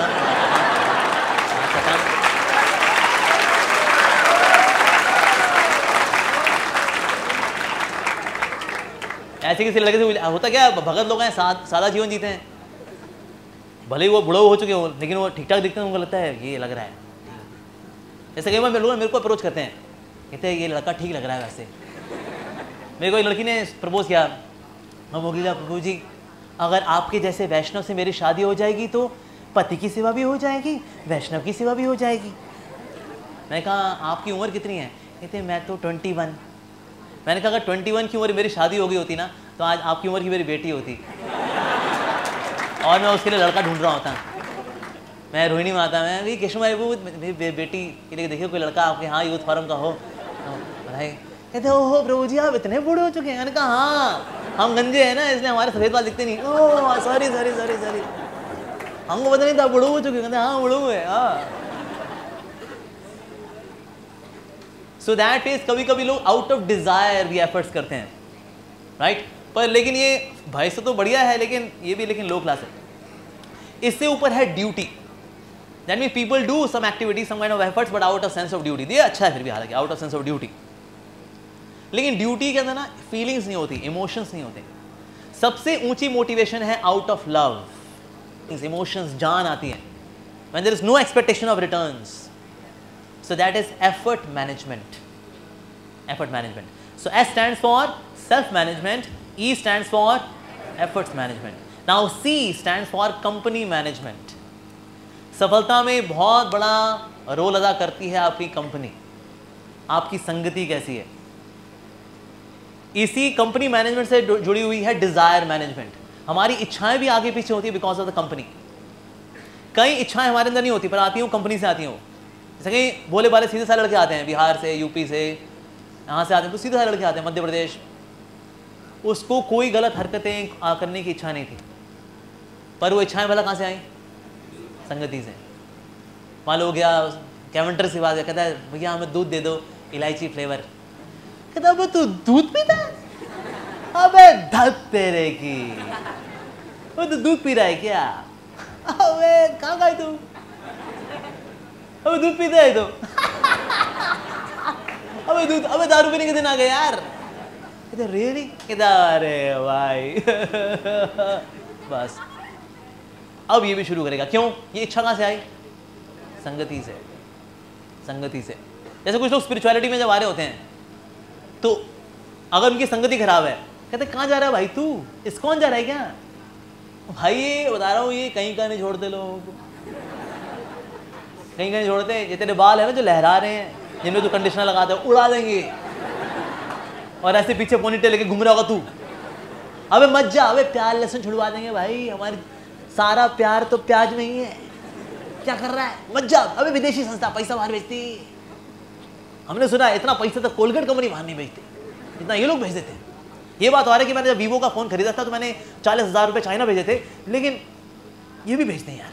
ऐसे किसी लड़के से होता क्या, भगत लोग हैं, सादा जीवन जीते हैं, भले ही वो बुढ़ो हो चुके हो लेकिन वो ठीक ठाक दिखते हैं, उनको लगता है ये लग रहा है। जैसे कई बार लोग मेरे को अप्रोच करते हैं, कहते हैं ये लड़का ठीक लग रहा है। वैसे मेरे को एक लड़की ने प्रपोज किया, हम हो गया प्रभु जी अगर आपके जैसे वैष्णव से मेरी शादी हो जाएगी तो पति की सेवा भी हो जाएगी, वैष्णव की सेवा भी हो जाएगी। मैंने कहा आपकी उम्र कितनी है? कहते मैं तो 21। मैंने कहा अगर 21 की उम्र मेरी शादी हो गई होती ना तो आज आपकी उम्र की मेरी बेटी होती और मैं उसके लिए लड़का ढूंढ रहा होता। मैं रोहिणी में आता, मैं भी केशव मेरी बेटी के लिए देखिए कोई लड़का आपके यहाँ यूथ फोरम का हो भाई। कहते हो प्रभु जी आप इतने बूढ़े हो चुके हैं? मैंने कहा हाँ हम गंजे हैं ना इसलिए हमारे सफेद बाल दिखते नहीं। Oh sorry sorry sorry sorry, हमको पता नहीं था बूढ़े हो चुके। कहते हाँ बूढ़े हुए। हाँ सो दैट इज कभी कभी लोग आउट ऑफ डिजायर भी एफर्ट्स करते हैं, राइट? पर लेकिन ये भाई से तो बढ़िया है, लेकिन ये भी लेकिन लो क्लास है। इससे ऊपर है duty. That mean people do some activity some kind of efforts but out of sense of duty. ये अच्छा है फिर भी, हालांकि out of sense of duty. लेकिन ड्यूटी के अंदर ना फीलिंग्स नहीं होती, इमोशंस नहीं होते। सबसे ऊंची मोटिवेशन है आउट ऑफ लव। इमोशंस, जान आती है when there is no expectation of returns. So that is effort management. Effort management. So S stands for self management, E stands for efforts management. Now C stands for company management. सफलता में बहुत बड़ा role अदा करती है आपकी company, आपकी संगति कैसी है। इसी कंपनी मैनेजमेंट से जुड़ी हुई है डिजायर मैनेजमेंट। हमारी इच्छाएं भी आगे पीछे होती है बिकॉज ऑफ द कंपनी। कई इच्छाएं हमारे अंदर नहीं होती पर आती हूँ कंपनी से आती हूँ। जैसे कि बोले बाले सीधे सारे लड़के आते हैं, बिहार से, यूपी से, यहाँ से आते हैं, तो सीधे सारे लड़के आते हैं, मध्य प्रदेश। उसको कोई गलत हरकतें करने की इच्छा नहीं थी, पर वो इच्छाएं भला कहाँ से आई? संगति से। मान लो हो गया कैवेंटर से बात, कहता है भैया हमें दूध दे दो इलायची फ्लेवर। कहता अब तू दूध पीता है? अबे धत तेरे की, वो तो दूध पी रहा है क्या? अबे कहाँ गए तू? अबे दूध पीता है तो अबे दारू पीने के दिन आ गए यार। कहते रियली? कहता अरे भाई बस अब ये भी शुरू करेगा। क्यों? ये इच्छा कहाँ से आई? संगति से। संगति से। जैसे कुछ लोग स्पिरिचुअलिटी में जब आ रहे होते हैं तो अगर उनकी संगति खराब है, कहते कहाँ जा रहा है भाई तू? इस्कॉन जा रहा है क्या? भाई ये बता रहा हूँ, ये कहीं का नहीं छोड़ते लोगों को, कहीं का नहीं छोड़ते। ये तेरे बाल है ना जो लहरा रहे हैं, जिनमें तू कंडीशनर लगाते हो, उड़ा देंगे और ऐसे पीछे पोनीटेल लेके घूम रहा होगा तू। अबे मत जा, अबे प्यार लहसुन छुड़वा देंगे भाई, हमारी सारा प्यार तो प्याज में ही है, क्या कर रहा है? मत जा। अबे विदेशी संस्था पैसा बाहर भेजती, हमने सुना इतना पैसा तो कोलगेट कंपनी बाहर नहीं भेजती जितना ये लोग भेज देते हैं। ये बात हो रहा है कि मैंने जब वीवो का फोन खरीदा था तो मैंने 40,000 रुपये चाइना भेजे थे, लेकिन ये भी भेजते हैं यार।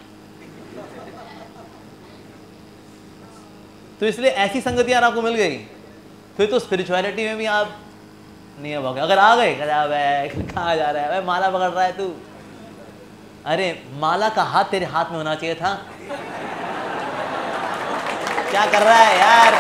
तो इसलिए ऐसी संगति यार आपको मिल गई, फिर तो स्पिरिचुअलिटी में भी आप नहीं अब। अगर आ गए कहाँ जा रहा है? भाई माला पकड़ रहा है तू। अरे माला का हाथ तेरे हाथ में होना चाहिए था, क्या कर रहा है यार?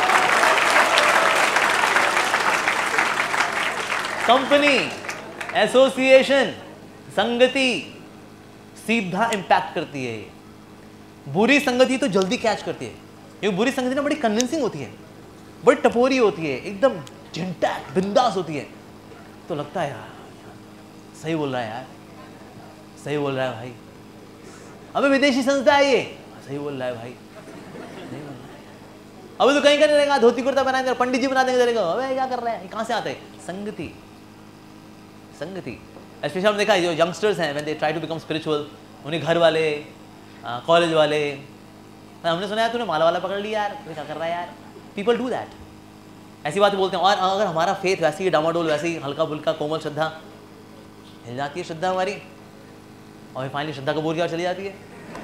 कंपनी, एसोसिएशन, संगति, सीधा इंपैक्ट करती है। बुरी संगति तो जल्दी कैच करती है, क्योंकि बुरी संगति ना बड़ी कन्विंसिंग होती है, बड़ी टपोरी होती है, एकदम झिंटैक बिंदास होती है, तो लगता है यार सही बोल रहा है, यार सही बोल रहा है भाई, अबे विदेशी संस्था है ये, सही बोल रहा है भाई, अभी तो कहीं का नहीं रहेगा, धोती कुर्ता बना देगा, पंडित जी बना देंगे तेरे को, अबे क्या कर रहा है, कहाँ से आता है? संगति, संगति। स्पेशली हमने देखा जो यंगस्टर्स हैं, when they try to become spiritual, उन्हें घर वाले, कॉलेज वाले, हमने सुना है तूने माला वाला पकड़ लिया यार, क्या कर रहा है यार, पीपल डू दैट, ऐसी बातें बोलते हैं। और अगर हमारा फेथ वैसी डामाडोल, वैसी हल्का फुल्का कोमल श्रद्धा, हिल जाती है श्रद्धा हमारी, और फाइनली श्रद्धा कपूर की ओर चली जाती है।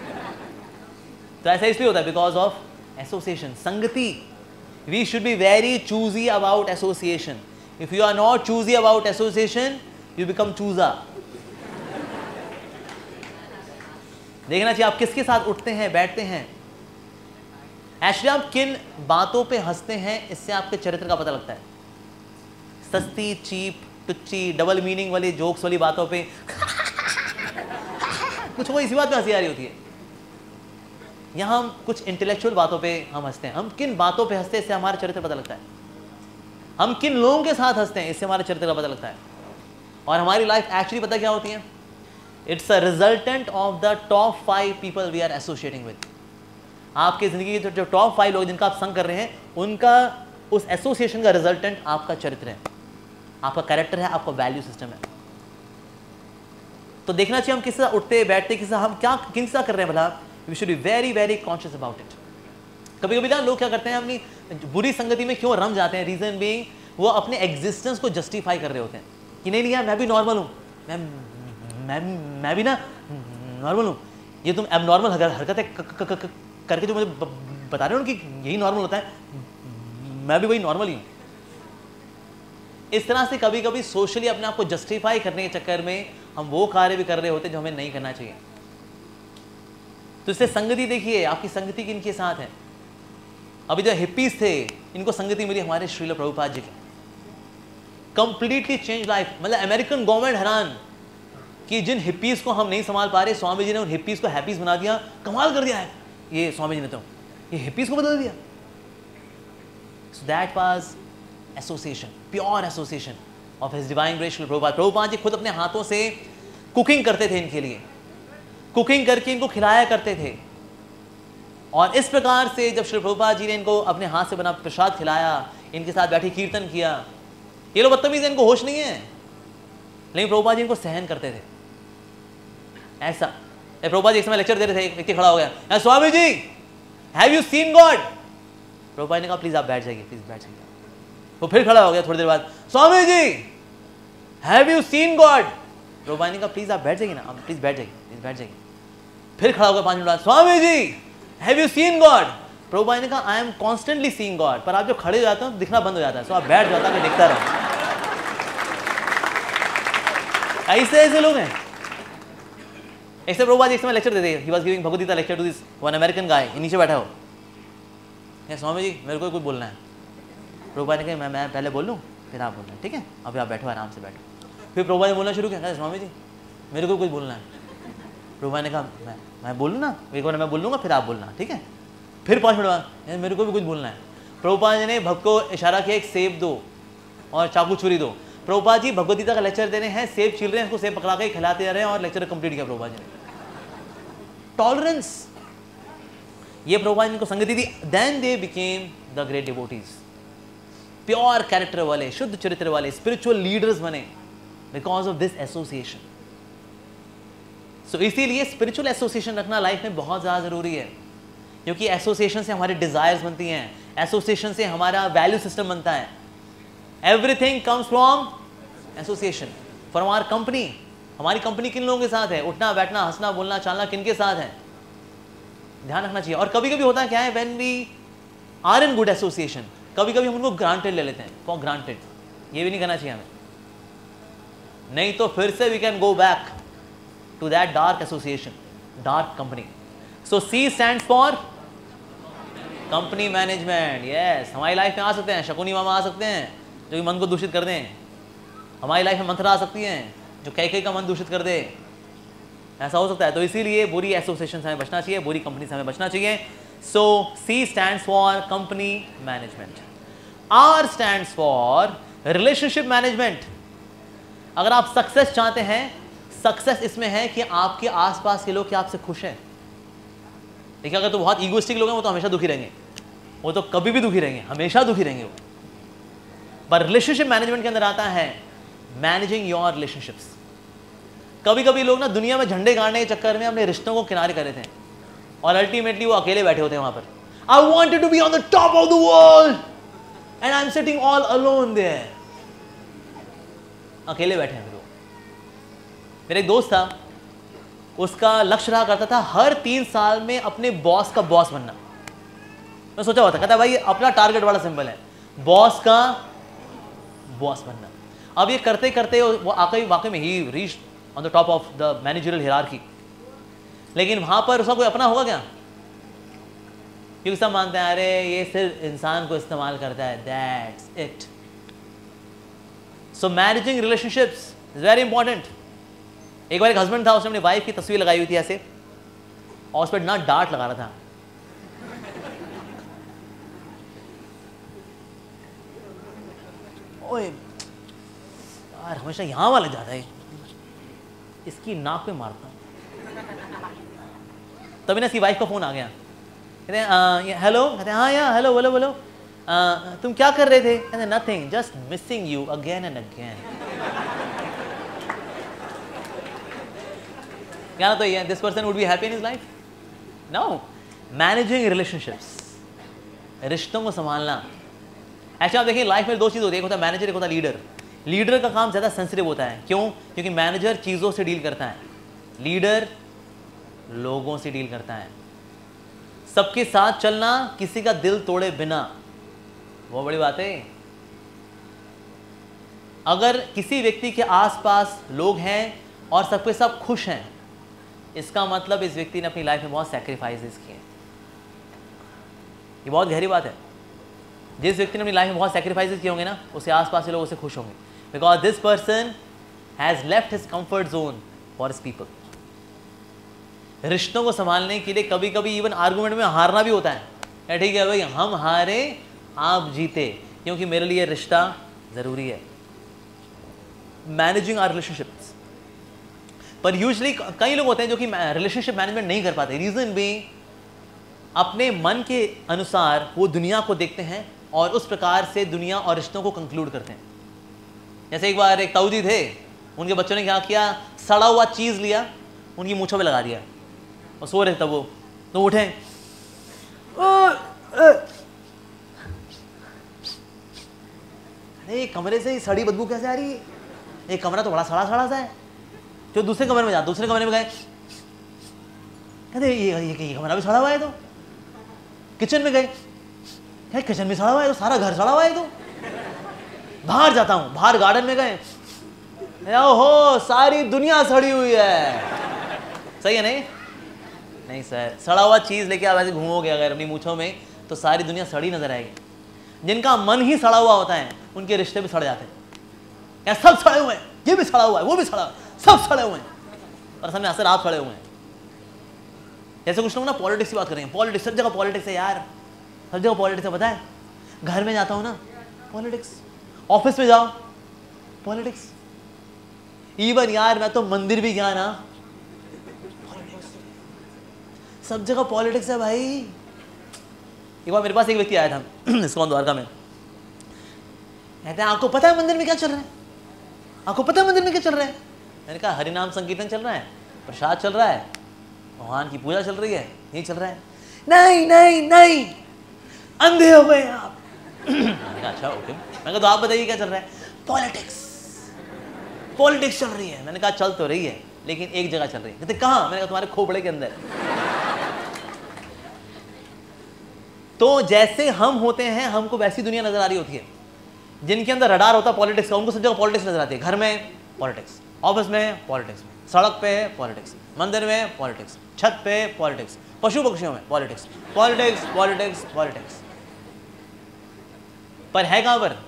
तो ऐसा इसलिए होता है बिकॉज ऑफ एसोसिएशन, संगति। We should be very choosy about association. If you are not choosy about association, you become चूजा। देखना चाहिए आप किसके साथ उठते हैं, बैठते हैं। एक्चुअली आप किन बातों पे हंसते हैं, इससे आपके चरित्र का पता लगता है। सस्ती, चीप, टुच्ची, डबल मीनिंग वाली जोक्स वाली बातों पे कुछ वो इसी बात पे हंसी आ रही होती है। यहाँ हम कुछ इंटेलेक्चुअल बातों पे हम हंसते हैं। हम किन बातों पे हंसते हैं, इससे हमारा चरित्र पता लगता है। हम किन लोगों के साथ हंसते हैं, इससे हमारे चरित्र का पता लगता है। और हमारी लाइफ एक्चुअली पता क्या होती है? It's a resultant of the top 5 people we are associating with. आपकी जिंदगी के जो टॉप 5 लोग जिनका आप संग कर रहे हैं, उनका उस एसोसिएशन का रिजल्टेंट आपका चरित्र है, आपका कैरेक्टर है, आपका वैल्यू सिस्टम है। तो देखना चाहिए हम किससे उठते बैठते, किससे हम क्या किन से कर रहे हैं भला। We should be very very conscious about it. कभी कभी ना लोग क्या करते हैं, अपनी बुरी संगति में क्यों रम जाते हैं? रीजन बीइंग वो अपने एग्जिस्टेंस को जस्टिफाई कर रहे होते हैं कि नहीं यार मैं भी नॉर्मल हूँ, मैं भी ना नॉर्मल हूँ। ये तुम एबनॉर्मल हरकतें करके जो मुझे बता रहे हो कि यही नॉर्मल होता है, मैं भी वही नॉर्मल ही हूँ। इस तरह से कभी कभी सोशली अपने आप को जस्टिफाई करने के चक्कर में हम वो कार्य भी कर रहे होते हैं जो हमें नहीं करना चाहिए। तो इससे संगति देखिए, आपकी संगति किनके साथ है। अभी जो हिप्पीज थे, इनको संगति मिली हमारे श्रील प्रभुपाद जी की। Completely change life. मतलब अमेरिकन गवर्नमेंट हैरान कि जिन हिप्पीज को हम नहीं संभाल पा रहे, स्वामी जी ने उन हिप्पीज को हैप्पीज बना दिया। कमाल कर दिया है ये स्वामी जी ने, तो ये हिप्पीज को बदल दिया। So that was association, pure association of his divine grace Srila Prabhupada. Prabhupada ji खुद अपने हाथों से कुकिंग करते थे इनके लिए, कुकिंग करके इनको खिलाया करते थे। और इस प्रकार से जब श्री प्रभुपाद जी ने इनको अपने हाथ से बना प्रसाद खिलाया, इनके साथ बैठे कीर्तन किया, ये लोग बदतमीज, इनको होश नहीं है, लेकिन प्रभुपाद जी इनको सहन करते थे। ऐसा प्रभुपाद जी एक समय लेक्चर दे रहे थे, एक व्यक्ति खड़ा हो गया, Swami ji have you seen God? Prabhupada ने कहा प्लीज आप बैठ जाइए, प्लीज बैठ जाइए। वो फिर खड़ा हो गया थोड़ी देर बाद, Swami ji have you seen God? Prabhupada ने कहा प्लीज आप बैठ जाइए ना, आप प्लीज बैठ जाइए, प्लीज बैठ जाइए। फिर खड़ा हो गया 5 मिनट बाद, Swami ji have you seen God? Prabhupada ने कहा I am constantly seeing God, पर आप जब खड़े हो जाते हो दिखना बंद हो जाता है, सो आप बैठ जाता है, दिखता रहो। ऐसे ऐसे लोग हैं। ऐसे प्रभुपाद एक समय लेक्चर देते, he was giving Bhagavad Gita lecture to this one American guy, नीचे बैठा हो, स्वामी जी मेरे को कुछ बोलना है। प्रभुपाद ने कहा मैं पहले बोल लूँ फिर आप बोलना, ठीक है अभी आप बैठो, आराम से बैठो। फिर प्रभुपाद ने बोलना शुरू किया, स्वामी जी मेरे को कुछ बोलना है। प्रभुपाद ने कहा मैं बोलूँ ना, एक बार मैं बोल लूँगा फिर आप बोलना, ठीक है। फिर 5 मिनट बाद मेरे को भी कुछ बोलना है। प्रभुपाद ने भक्त को इशारा किया, एक सेब दो और चाकू छुरी दो। प्रभुपाद जी भगवद गीता का लेक्चर दे रहे हैं, सेब छील रहे हैं, उसको सेब पकड़ा के खिलाते जा रहे हैं और लेक्चर कंप्लीट किया प्रभुपाद जी ने। टॉलरेंस, ये प्रभुपाद जी को संगति दी। Then they became the great devotees, pure character वाले, शुद्ध चरित्र वाले स्पिरिचुअल लीडर्स बने because of this association. So इसीलिए स्पिरिचुअल एसोसिएशन रखना लाइफ में बहुत ज़्यादा ज़रूरी है, क्योंकि एसोसिएशन से हमारे डिज़ायर्स बनती हैं, एसोसिएशन से हमारा वैल्यू सिस्टम बनता है। Everything comes from association. From our company, हमारी कंपनी किन लोगों के साथ है, उठना बैठना हंसना बोलना चालना किन के साथ है, ध्यान रखना चाहिए। और कभी कभी होता है क्या है, when we are in good association, कभी कभी हम उनको ग्रांटेड ले लेते हैं, फॉर ग्रांटेड। ये भी नहीं करना चाहिए हमें, नहीं तो फिर से we can go back to that dark association, dark company. So C stands for company management. Yes, हमारी लाइफ में आ सकते हैं शकुनी मामा, आ सकते हैं जो कि मन को दूषित कर दें। हमारी लाइफ में मंथरा आ सकती हैं जो कई का मन दूषित कर दे। ऐसा हो सकता है। तो इसीलिए बुरी एसोसिएशन से हमें बचना चाहिए, बुरी कंपनी से हमें बचना चाहिए। So C stands for company management, R stands for relationship management. अगर आप सक्सेस चाहते हैं, सक्सेस इसमें है कि आपके आसपास के लोग क्या आपसे खुश हैं। देखिए, अगर तो बहुत ईगोइस्टिक लोग हैं वो तो हमेशा दुखी रहेंगे, वो तो कभी भी दुखी रहेंगे, हमेशा दुखी रहेंगे वो। पर रिलेशनशिप मैनेजमेंट के अंदर आता है मैनेजिंग योर रिलेशनशिप्स। कभी कभी लोग ना दुनिया में झंडे गाड़ने के चक्कर में अपने रिश्तों को किनारे कर देते हैं और अल्टीमेटली वो अकेले बैठे होते हैं वहां पर। I wanted to be on the top of the world and I am sitting all alone there. अकेले बैठे हैं लोग। मेरा एक दोस्त था, उसका लक्ष्य रहा करता था हर 3 साल में अपने बॉस का बॉस बनना। मैं सोचा हुआ था, कहता भाई अपना टारगेट बड़ा सिंपल है, बॉस का बॉस बनना। अब ये करते करते वो वाकई में he reach on the top of the managerial hierarchy. लेकिन वहां पर उसका कोई अपना होगा क्या? क्योंकि सब मानते हैं अरे ये सिर्फ इंसान को इस्तेमाल करता है, that's it. So managing relationships is very important. एक बार एक हस्बैंड था, उसने अपनी वाइफ की तस्वीर लगाई हुई थी ऐसे, और उस पर ना डांट लगा रहा था। ओए यार, हमेशा यहां वाला जाता है, इसकी नाक पे मारता हूं। तभी ना इसकी वाइफ का फोन आ गया, कहते हैं हेलो, कहते हैं हाँ या हेलो, बोलो बोलो, तुम क्या कर रहे थे? कहते nothing, just missing you again and again. क्या तो ये this person would be happy in his life? No. Managing relationships, रिश्तों को संभालना। ऐसे आप देखिए लाइफ में 2 चीज होती है, एक होता है मैनेजर, एक होता है लीडर। लीडर का काम ज्यादा सेंसिटिव होता है, क्यों? क्योंकि मैनेजर चीजों से डील करता है, लीडर लोगों से डील करता है। सबके साथ चलना, किसी का दिल तोड़े बिना, वो बड़ी बात है। अगर किसी व्यक्ति के आसपास लोग हैं और सबके सब खुश हैं, इसका मतलब इस व्यक्ति ने अपनी लाइफ में बहुत सैक्रिफाइसेस किए। ये बहुत गहरी बात है। जिस व्यक्ति ने अपनी लाइफ में बहुत सैक्रिफाइसेस किए होंगे ना, उसके आसपास के लोग उससे खुश होंगे, because this person has left his comfort zone for his people. रिश्तों को संभालने के लिए कभी कभी इवन आर्गुमेंट में हारना भी होता है। ठीक है भाई, हम हारे आप जीते, क्योंकि मेरे लिए रिश्ता जरूरी है। Managing our relationships. पर यूजुअली कई लोग होते हैं जो कि रिलेशनशिप मैनेजमेंट नहीं कर पाते। रीजन भी अपने मन के अनुसार वो दुनिया को देखते हैं और उस प्रकार से दुनिया और रिश्तों को कंक्लूड करते हैं। जैसे एक बार एक ताऊ जी थे, उनके बच्चों ने क्या किया, सड़ा हुआ चीज लिया, उनकी मूंछों पे लगा दिया और सो रहे तब वो तो उठे, अरे कमरे से सड़ी बदबू कैसे आ रही है? ये कमरा तो बड़ा सड़ा सड़ा सा है। जो दूसरे कमरे में जा, दूसरे कमरे में गए, कहते ये कमरा भी सड़ा हुआ है। तो किचन में गए, क्या किचन में सड़ा हुआ है? तो सारा घर सड़ा हुआ है। तो बाहर जाता हूँ, बाहर गार्डन में गए, ओहो सारी दुनिया सड़ी हुई है। सही है नहीं? नहीं सर, सड़ा हुआ चीज लेके आप ऐसे घूमोगे अगर अपनी मूंछों में, तो सारी दुनिया सड़ी नजर आएगी। जिनका मन ही सड़ा हुआ होता है, उनके रिश्ते भी सड़ जाते हैं। क्या सब सड़े हुए हैं? ये भी सड़ा हुआ है, वो भी सड़ा, सब सड़े हुए हैं। और असल में असर आप सड़े हुए हैं। जैसे कुछ लोग ना पॉलिटिक्स की बात करेंगे, पॉलिटिक्स सब जगह पॉलिटिक्स है यार, सब जगह पॉलिटिक्स है। पता है, घर में जाता हूँ ना पॉलिटिक्स, ऑफिस में जाओ पॉलिटिक्स, इवन यार मैं तो मंदिर भी गया ना, सब जगह पॉलिटिक्स है भाई। एक बार मेरे पास एक व्यक्ति आया था इस्कॉन द्वारका में, कहते हैं आपको पता है मंदिर में क्या चल रहा है? आपको पता है मंदिर में क्या चल रहा है? मैंने कहा हरिनाम संकीर्तन चल रहा है, प्रसाद चल रहा है, भगवान की पूजा चल रही है, यही चल रहा है। नहीं नहीं नहीं, अंधे हो गए आप। मैंने कहा अच्छा ओके। मैंने कहा तो आप बताइए क्या चल रहा है? पॉलिटिक्स, पॉलिटिक्स चल रही है। मैंने कहा चल तो रही है, लेकिन एक जगह चल रही है। कहते कहाँ? मैंने कहा तुम्हारे खोपड़े के अंदर। तो जैसे हम होते हैं, हमको वैसी दुनिया नजर आ रही होती है। जिनके अंदर रडार होता है पॉलिटिक्स का, उनको सब जगह पॉलिटिक्स नजर आती है। घर में पॉलिटिक्स, ऑफिस में पॉलिटिक्स, सड़क पे पॉलिटिक्स, मंदिर में पॉलिटिक्स, छत पे पॉलिटिक्स, पशु पक्षियों में पॉलिटिक्स, पॉलिटिक्स पॉलिटिक्स पॉलिटिक्स। पर है कहां पर?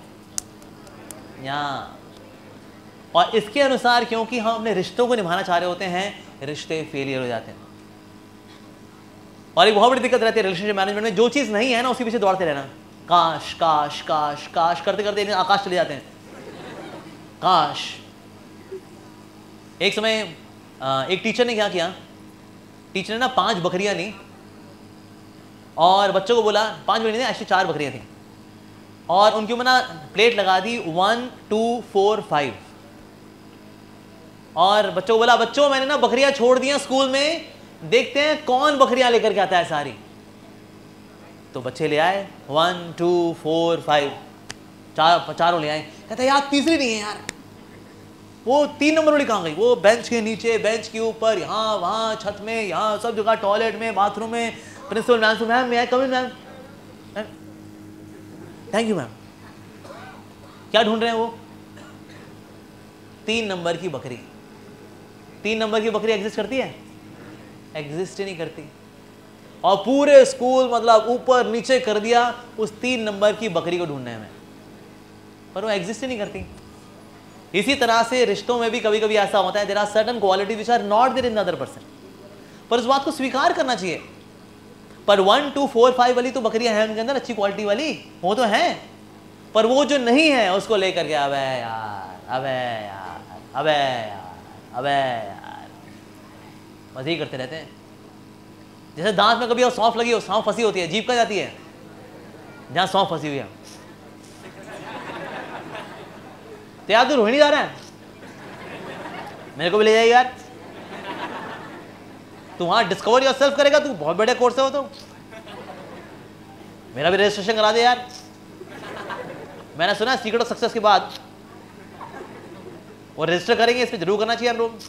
यहाँ। और इसके अनुसार क्योंकि हम अपने रिश्तों को निभाना चाह रहे होते हैं, रिश्ते फेलियर हो जाते हैं। और एक बहुत बड़ी दिक्कत रहती है रिलेशनशिप मैनेजमेंट में, जो चीज़ नहीं है ना उसके पीछे दौड़ते रहना, काश काश काश काश करते करते आकाश चले जाते हैं। काश। एक समय एक टीचर ने क्या किया, टीचर ने ना 5 बकरियां ली और बच्चों को बोला, 5 बकरियां नहीं, एक्चुअली 4 बकरियां थी, और उनके ऊपर ना प्लेट लगा दी 1 2 4 5, और बच्चों को बोला, बच्चों मैंने ना बकरियां छोड़ दिया स्कूल में, देखते हैं कौन बकरियां लेकर के आता है सारी। तो बच्चे ले आए 1 2 4 5, चारों ले आए। कहते यार तीसरी नहीं है यार, वो 3 नंबर वाली कहाँ गई? वो बेंच के नीचे, बेंच के ऊपर, यहाँ वहाँ, छत में, यहाँ सब जगह, टॉयलेट में, बाथरूम में। प्रिंसिपल मैम से, ma'am may come in ma'am, thank you ma'am. क्या ढूंढ रहे हैं वो? 3 नंबर की बकरी। 3 नंबर की बकरी एग्जिस्ट करती है? एग्जिस्ट ही नहीं करती। और पूरे स्कूल मतलब ऊपर नीचे कर दिया उस 3 नंबर की बकरी को ढूंढने में, पर वो एग्जिस्ट ही नहीं करती। इसी तरह से रिश्तों में भी कभी कभी ऐसा होता है, there are certain qualities which are not there in the other person, पर उस बात को स्वीकार करना चाहिए। पर 1 2 4 5 वाली तो बकरियां हैं उनके अंदर, अच्छी क्वालिटी वाली वो तो हैं, पर वो जो नहीं है उसको लेकर के अबे यार, अबे यार, अबे यार, अबे यार, मजे ही करते रहते हैं। जैसे दांत में कभी सौंफ लगी हो, सौंफ फंसी होती है, जीभ कहाँ जाती है? जहां सौंफ फंसी हुई है। तो यार तू रोहिणी जा रहा है, मेरे को भी ले जाएगा यार। तू वहां डिस्कवर योरसेल्फ करेगा, तू बहुत बड़े कोर्स है वो, तो मेरा भी रजिस्ट्रेशन करा दे यार। मैंने सुना सीक्रेट ऑफ सक्सेस के बाद वो रजिस्टर करेंगे, इस पे जरूर करना चाहिए हम लोग।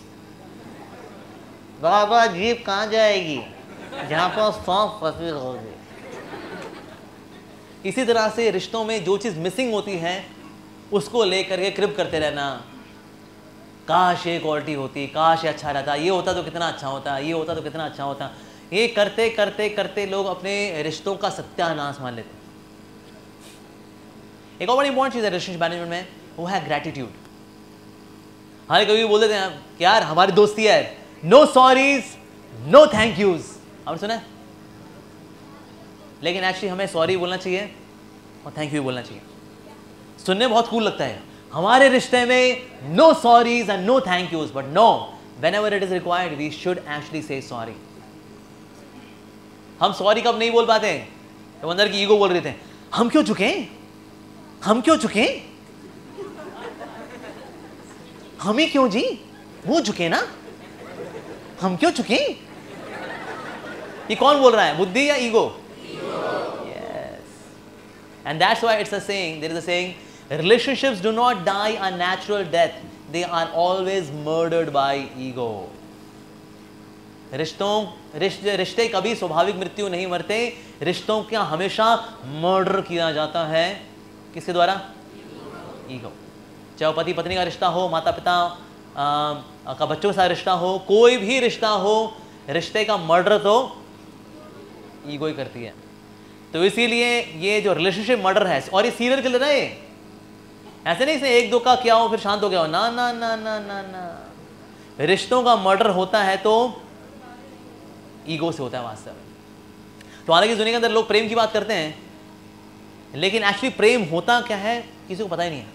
बाबा जीप कहाँ जाएगी? जहां पर सौंफ फंसी होगी। इसी तरह से रिश्तों में जो चीज मिसिंग होती है उसको लेकर के क्रिप करते रहना, काश ये क्वालिटी होती, काश ये अच्छा रहता, ये होता तो कितना अच्छा होता, ये होता तो कितना अच्छा होता। ये करते करते करते लोग अपने रिश्तों का सत्यानाश मान लेते हैं। एक और बड़ी इंपॉर्टेंट चीज है रिलेशनशिप मैनेजमेंट में, वो है ग्रेटिट्यूड। हमारे कभी बोल देते हैं कि यार हमारी दोस्ती है, no sorries no thank yous, आपने सुना है? लेकिन एक्चुअली हमें सॉरी बोलना चाहिए और थैंक यू बोलना चाहिए। सुनने बहुत कूल लगता है, हमारे रिश्ते में no sorries and no thank yous, but no, whenever it is required we should actually say sorry. हम सॉरी कब नहीं बोल पाते? तो अंदर की ईगो बोल रहे थे, हम क्यों झुके, हम क्यों झुके, हम ही क्यों जी, वो झुके ना, हम क्यों झुके। ये कौन बोल रहा है, बुद्धि या ego? And that's why it's a saying, there is a saying, relationships do not die a natural death, they are always murdered by ego. रिश्ते कभी स्वाभाविक मृत्यु नहीं मरते, रिश्तों का हमेशा मर्डर किया जाता है। किसके द्वारा? ईगो। चाहे पति पत्नी का रिश्ता हो, माता पिता का बच्चों के साथ रिश्ता हो, कोई भी रिश्ता हो, रिश्ते का मर्डर तो ईगो ही करती है। तो इसीलिए ये जो रिलेशनशिप मर्डर है, और ये सीरियल किलर है, ऐसे नहीं इसने 1 2 का किया हो फिर शांत हो गया हो, ना ना ना ना ना ना। रिश्तों का मर्डर होता है तो ईगो से होता है वास्तव में। तो हालांकि दुनिया के अंदर लोग प्रेम की बात करते हैं, लेकिन एक्चुअली प्रेम होता क्या है किसी को पता ही नहीं है।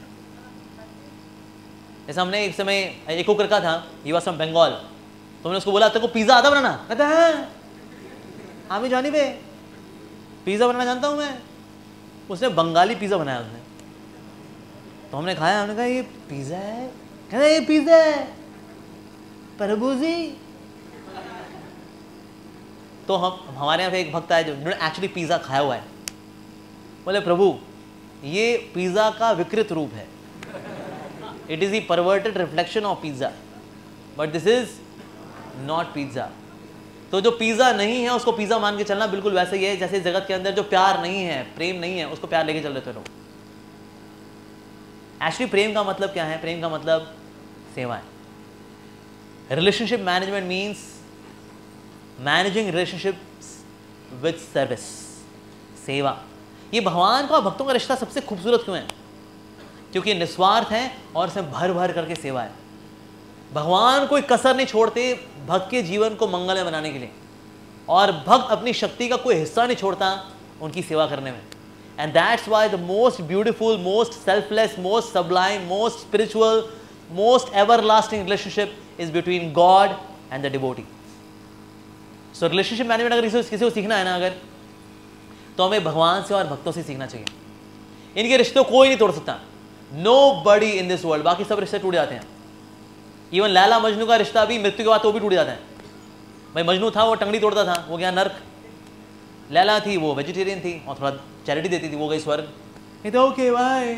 जैसे हमने एक समय एक कुकर का था, ये वाज फ्रॉम बंगाल, तो हमने उसको बोला तेरे को पिज्जा आता बनाना? कहता है हाँ मैं जानी बे, पिज़्ज़ा बनाना जानता हूँ मैं। उसने बंगाली पिज़्ज़ा बनाया उसने, तो हमने खाया, हमने कहा ये पिज़्ज़ा है? कहता ये पिज़्ज़ा है प्रभु जी। तो हमारे यहाँ पे एक भक्त आया जो एक्चुअली पिज़्ज़ा खाया हुआ है, बोले प्रभु ये पिज़्ज़ा का विकृत रूप है, it is the perverted reflection of pizza, but this is not pizza. तो जो पिज़्ज़ा नहीं है उसको पिज़्ज़ा मान के चलना बिल्कुल वैसे ही है जैसे जगत के अंदर जो प्यार नहीं है, प्रेम नहीं है, उसको प्यार लेके चल रहे थे लोग। एक्चुअली प्रेम का मतलब क्या है? प्रेम का मतलब सेवा है। Relationship management means managing relationships with service, सेवा। ये भगवान का और भक्तों का रिश्ता सबसे खूबसूरत क्यों है? क्योंकि निस्वार्थ है और इसमें भर भर करके सेवा है। भगवान कोई कसर नहीं छोड़ते भक्त के जीवन को मंगलमय बनाने के लिए, और भक्त अपनी शक्ति का कोई हिस्सा नहीं छोड़ता उनकी सेवा करने में. And that's why the most beautiful, most selfless, most sublime, most spiritual, most everlasting relationship is between God and the devotee. So relationship management अगर किसी को सीखना है ना, अगर तो हमें भगवान से और भक्तों से सीखना चाहिए. इनके रिश्तों कोई नहीं तोड़ सकता. Nobody in this world. बाकी सब रिश्ते टूट जाते हैं. इवन लैला मजनू का रिश्ता भी मृत्यु के बाद तो भी टूट जाता है. भाई मजनू था वो टंगड़ी तोड़ता था, वो गया नर्क. लैला थी वो वेजिटेरियन थी और थोड़ा चैरिटी देती थी, वो गई स्वर्ग. Okay bye.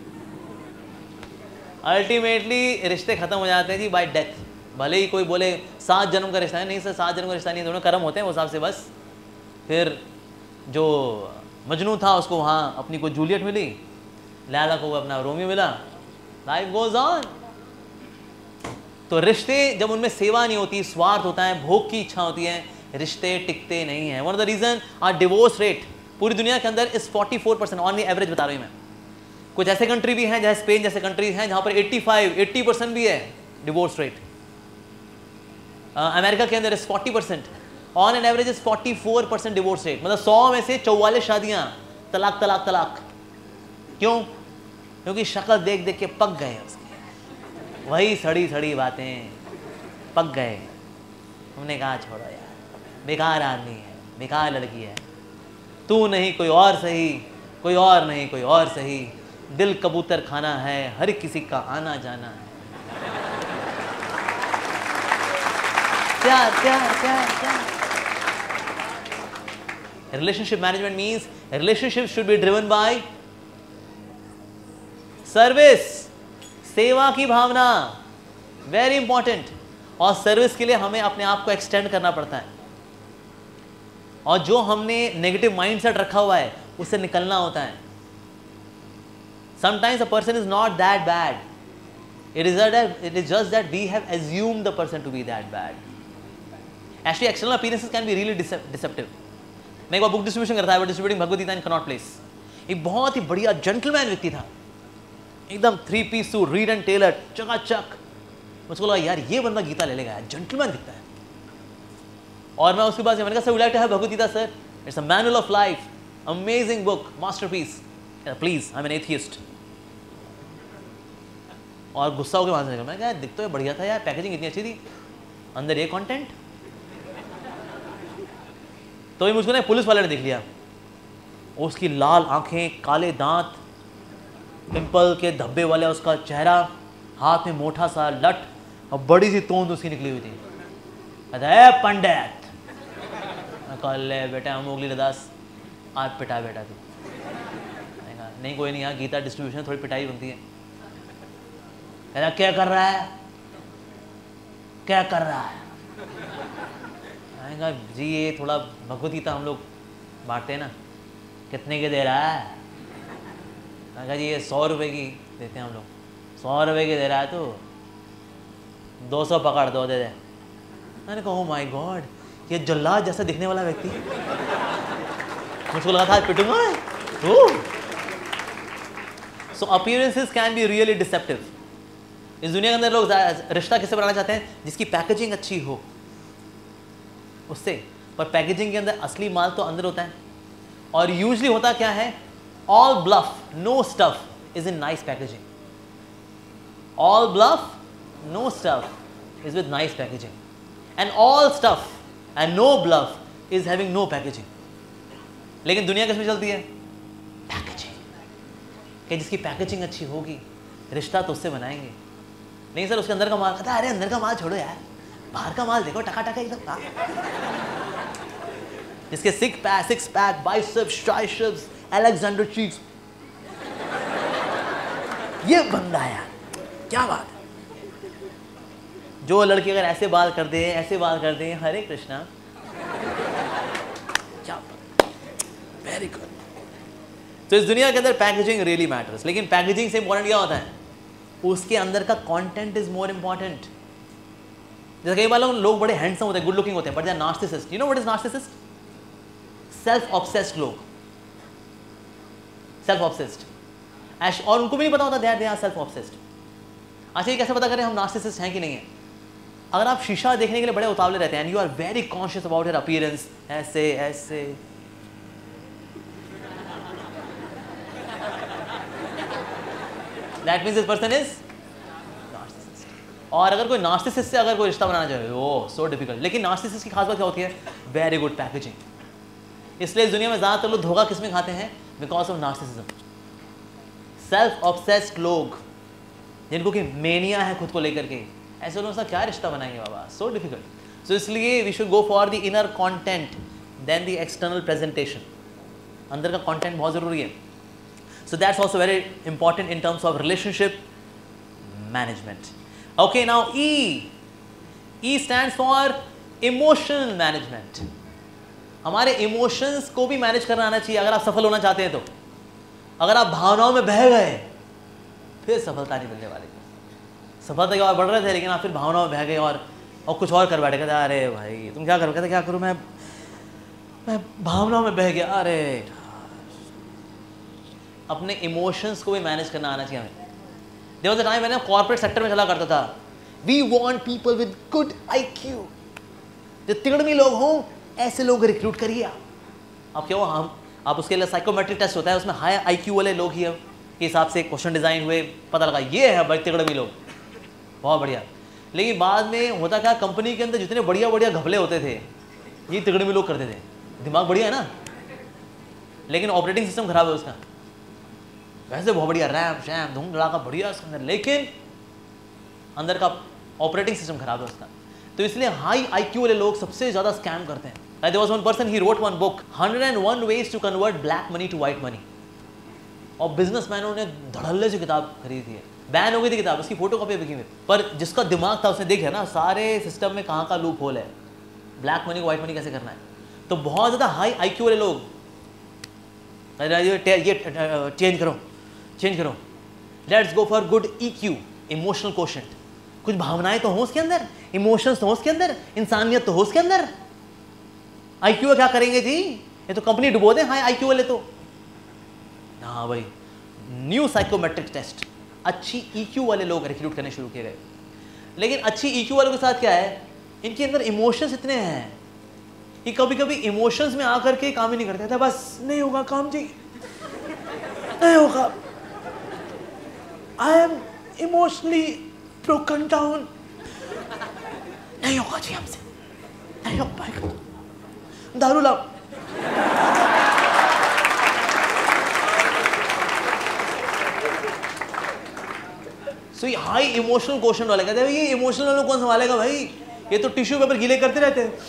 अल्टीमेटली रिश्ते खत्म हो जाते हैं जी बाय डेथ. भले ही कोई बोले 7 जन्म का रिश्ता है, नहीं सर 7 जन्म का रिश्ता नहीं है, दोनों कर्म होते हैं वो हिसाब से बस. फिर जो मजनू था उसको वहाँ अपनी को जूलियट मिली, लैला को अपना रोमियो मिला, लाइफ गोज ऑन. तो रिश्ते जब उनमें सेवा नहीं होती, स्वार्थ होता है, भोग की इच्छा होती है, रिश्ते टिकते नहीं हैं. One of the reason are divorce rate पूरी दुनिया के अंदर इस 44% ऑन एवरेज बता रही हूँ मैं. कुछ ऐसे कंट्री भी हैं जैसे स्पेन जैसे कंट्रीज हैं जहाँ पर 80% भी है डिवोर्स रेट. अमेरिका के अंदर इस 40%, on an average is 44% divorce rate. मतलब 100 में से 44 शादियाँ तलाक तलाक तलाक. क्यों? क्योंकि शक्ल देख देख के पक गए उसके, वही सड़ी सड़ी बातें, पक गए. हमने कहा छोड़ो यार, बेकार आदमी है, बेकार लड़की है, तू नहीं कोई और सही, कोई और नहीं कोई और सही, दिल कबूतर खाना है, हर किसी का आना जाना है. क्या क्या क्या क्या. Relationship management means relationship should be driven by service, सेवा की भावना, वेरी इंपॉर्टेंट. और सर्विस के लिए हमें अपने आप को एक्सटेंड करना पड़ता है, और जो हमने नेगेटिव माइंडसेट रखा हुआ है उससे निकलना होता है. Sometimes a person is not that bad, it is just that we have assumed the person to be that bad. Actually external appearances can be really deceptive. मैं एक बार बुक डिस्ट्रीब्यूशन करता है, डिस्ट्रीब्यूटिंग भगवद गीता इन कनॉट प्लेस. एक बहुत ही बढ़िया gentleman व्यक्ति था, एकदम 3 piece suit, Reid and Taylor, चकाचक. मुझको लगा यार ये बंदा गीता ले लेगा, जेंटलमैन दिखता है. और मैं उसके बाद मैंने कहा sir would like to have Bhagavad Gita sir, it's a manual of life, amazing book, masterpiece, please I am an atheist. और गुस्सा होकर वहां से निकला. मैं कहा दिख तो बढ़िया था यार, पैकेजिंग इतनी अच्छी थी, अंदर ये कंटेंट. तो भी मुझको ना पुलिस वाले ने देख लिया, उसकी लाल आंखें, काले दांत, पिंपल के धब्बे वाला उसका चेहरा, हाथ में मोटा सा लठ और बड़ी सी तोंद उसकी निकली हुई थी. अरे पंडित, कल बेटा हम मोगली दास आज पिटा बेटा तू. नहीं कोई नहीं, यहाँ गीता डिस्ट्रीब्यूशन थोड़ी पिटाई बनती है. अरे क्या कर रहा है, क्या कर रहा है? आएगा जी ये थोड़ा भगवद गीता हम लोग बांटते हैं ना, कितने के दे रहा है? कहा जी ये 100 रुपये की देते हैं हम लोग. 100 रुपये की दे रहा है तो 200 पकड़ दो, दे दे. मैंने कहा ओ माय गॉड, ये जल्लाद जैसा दिखने वाला व्यक्ति, मुझको लगा था पिटूंगा. So appearances can be really deceptive. इस दुनिया के अंदर लोग रिश्ता किससे बनाना चाहते हैं? जिसकी पैकेजिंग अच्छी हो उससे. पर पैकेजिंग के अंदर असली माल तो अंदर होता है. और यूजली होता क्या है, all bluff no stuff is in nice packaging. All bluff no stuff is with nice packaging, and all stuff and no bluff is having no packaging. लेकिन दुनिया किसमें चलती है? पैकेजिंग. कि जिसकी पैकेजिंग अच्छी होगी रिश्ता तो उससे बनाएंगे. नहीं सर उसके अंदर का माल, कहता है अरे अंदर का माल छोड़ो यार, बाहर का माल देखो, टका टका एकदम. जिसके six pack biceps, triceps, Alexander cheeks, ये बंदा है यार, क्या बात है. जो लड़के अगर ऐसे बाल कर दे, ऐसे बाल कर दे, हरे कृष्णा, क्या वेरी गुड. तो इस दुनिया के अंदर पैकेजिंग रियली मैटर्स. लेकिन पैकेजिंग से इंपॉर्टेंट क्या होता है? उसके अंदर का कंटेंट इज मोर इंपॉर्टेंट. जैसे कई बार लोग बड़े हैंडसम होते हैं, गुड लुकिंग होते हैं, but they are narcissist. You know what is narcissist? Self obsessed लोग, सेल्फ ऑब्सेस्ड. और उनको भी नहीं पता होता दे आर सेल्फ ऑब्सेस्ड. अच्छा ये कैसे पता करें हम नार्सिसिस्ट हैं कि नहीं है? अगर आप शीशा देखने के लिए बड़े उतावले रहते हैं, and you are very conscious about your appearance, ऐसे ऐसे, that means this person is narcissist. और अगर कोई नार्सिसिस्ट से अगर कोई रिश्ता बनाना चाहे, ओह सो डिफिकल्ट। लेकिन नार्सिसिस्ट की खास बात क्या होती है? Very good packaging. इसलिए इस दुनिया में ज़्यादातर लोग धोखा किस में खाते हैं? Because of narcissism. Self obsessed लोग, जिनको कि मेनिया है खुद को लेकर के, ऐसे लोगों से क्या रिश्ता बनाएंगे बाबा? सो डिफिकल्ट। सो इसलिए we should go for the inner content then the external presentation. अंदर का कंटेंट बहुत ज़रूरी है। So that's also very important in terms of relationship management. Okay, now E stands for emotional management. हमारे emotions को भी manage करना आना चाहिए अगर आप सफल होना चाहते हैं तो। अगर आप भावनाओं में बह गए फिर सफलता नहीं मिलने वाली। सफलता की ओर बढ़ रहे थे लेकिन आप फिर भावनाओं में बह गए और कुछ और कर बैठे। कहते अरे भाई तुम क्या करो? कहते क्या करूँ मैं भावनाओं में बह गया। अरे अपने इमोशंस को भी मैनेज करना आना चाहिए हमें। देयर वाज अ टाइम मैंने कॉर्पोरेट सेक्टर में चला करता था। We want people with good IQ. जो तिगड़मी लोग हों ऐसे लोग रिक्रूट करिए आप क्या हो? आप उसके लिए साइकोमेट्रिक टेस्ट होता है, उसमें हाई आईक्यू वाले लोग ही के हिसाब से क्वेश्चन डिज़ाइन हुए, पता लगा ये है भाई तिगड़मी लोग, बहुत बढ़िया। लेकिन बाद में होता क्या, कंपनी के अंदर जितने बढ़िया बढ़िया घपले होते थे ये तिगड़मी लोग करते थे। दिमाग बढ़िया है ना, लेकिन ऑपरेटिंग सिस्टम खराब है उसका। वैसे बहुत बढ़िया रैम शैम धूम धड़ाका बढ़िया उसके अंदर, लेकिन अंदर का ऑपरेटिंग सिस्टम खराब है उसका। तो इसलिए हाई आईक्यू वाले लोग सबसे ज़्यादा स्कैम करते हैं। There was one person, he wrote one book, 101 ways to convert black money to white money। और बिजनेसमैनों ने धड़ल्ले से किताब खरीदी है। बैन हो गई थी किताब, उसकी फोटो कॉपी बिकी हुई, पर जिसका दिमाग था उसने देखा ना सारे सिस्टम में कहाँ का लूप होल है, ब्लैक मनी को व्हाइट मनी कैसे करना है। तो बहुत ज़्यादा हाई आईक्यू वाले लोग ये चेंज करो, let's go for good EQ, emotional quotient. कुछ भावनाएं तो हो उसके अंदर, इमोशंस तो हो उसके अंदर, इंसानियत तो हो उसके अंदर। आईक्यू क्या करेंगे जी, ये तो कंपनी डुबो दे। हाँ आईक्यू वाले तो, हाँ भाई न्यू साइकोमेट्रिक टेस्ट, अच्छी ईक्यू वाले लोग रिक्रूट करने शुरू किए गए। लेकिन अच्छी ईक्यू वालों के साथ क्या है, इनके अंदर इमोशंस इतने हैं कि कभी कभी इमोशंस में आकर के काम ही नहीं करते थे। बस नहीं होगा काम जी, नहीं होगा, I am emotionally broken down, नहीं होगा जी हमसे, नहीं हो पाएगा, दारू लाओ। सो ये हाई इमोशनल क्वेश्चन वाले कहते हैं ये इमोशनल वालों कौन संभालेगा भाई, ये तो टिश्यू पेपर गीले करते रहते हैं।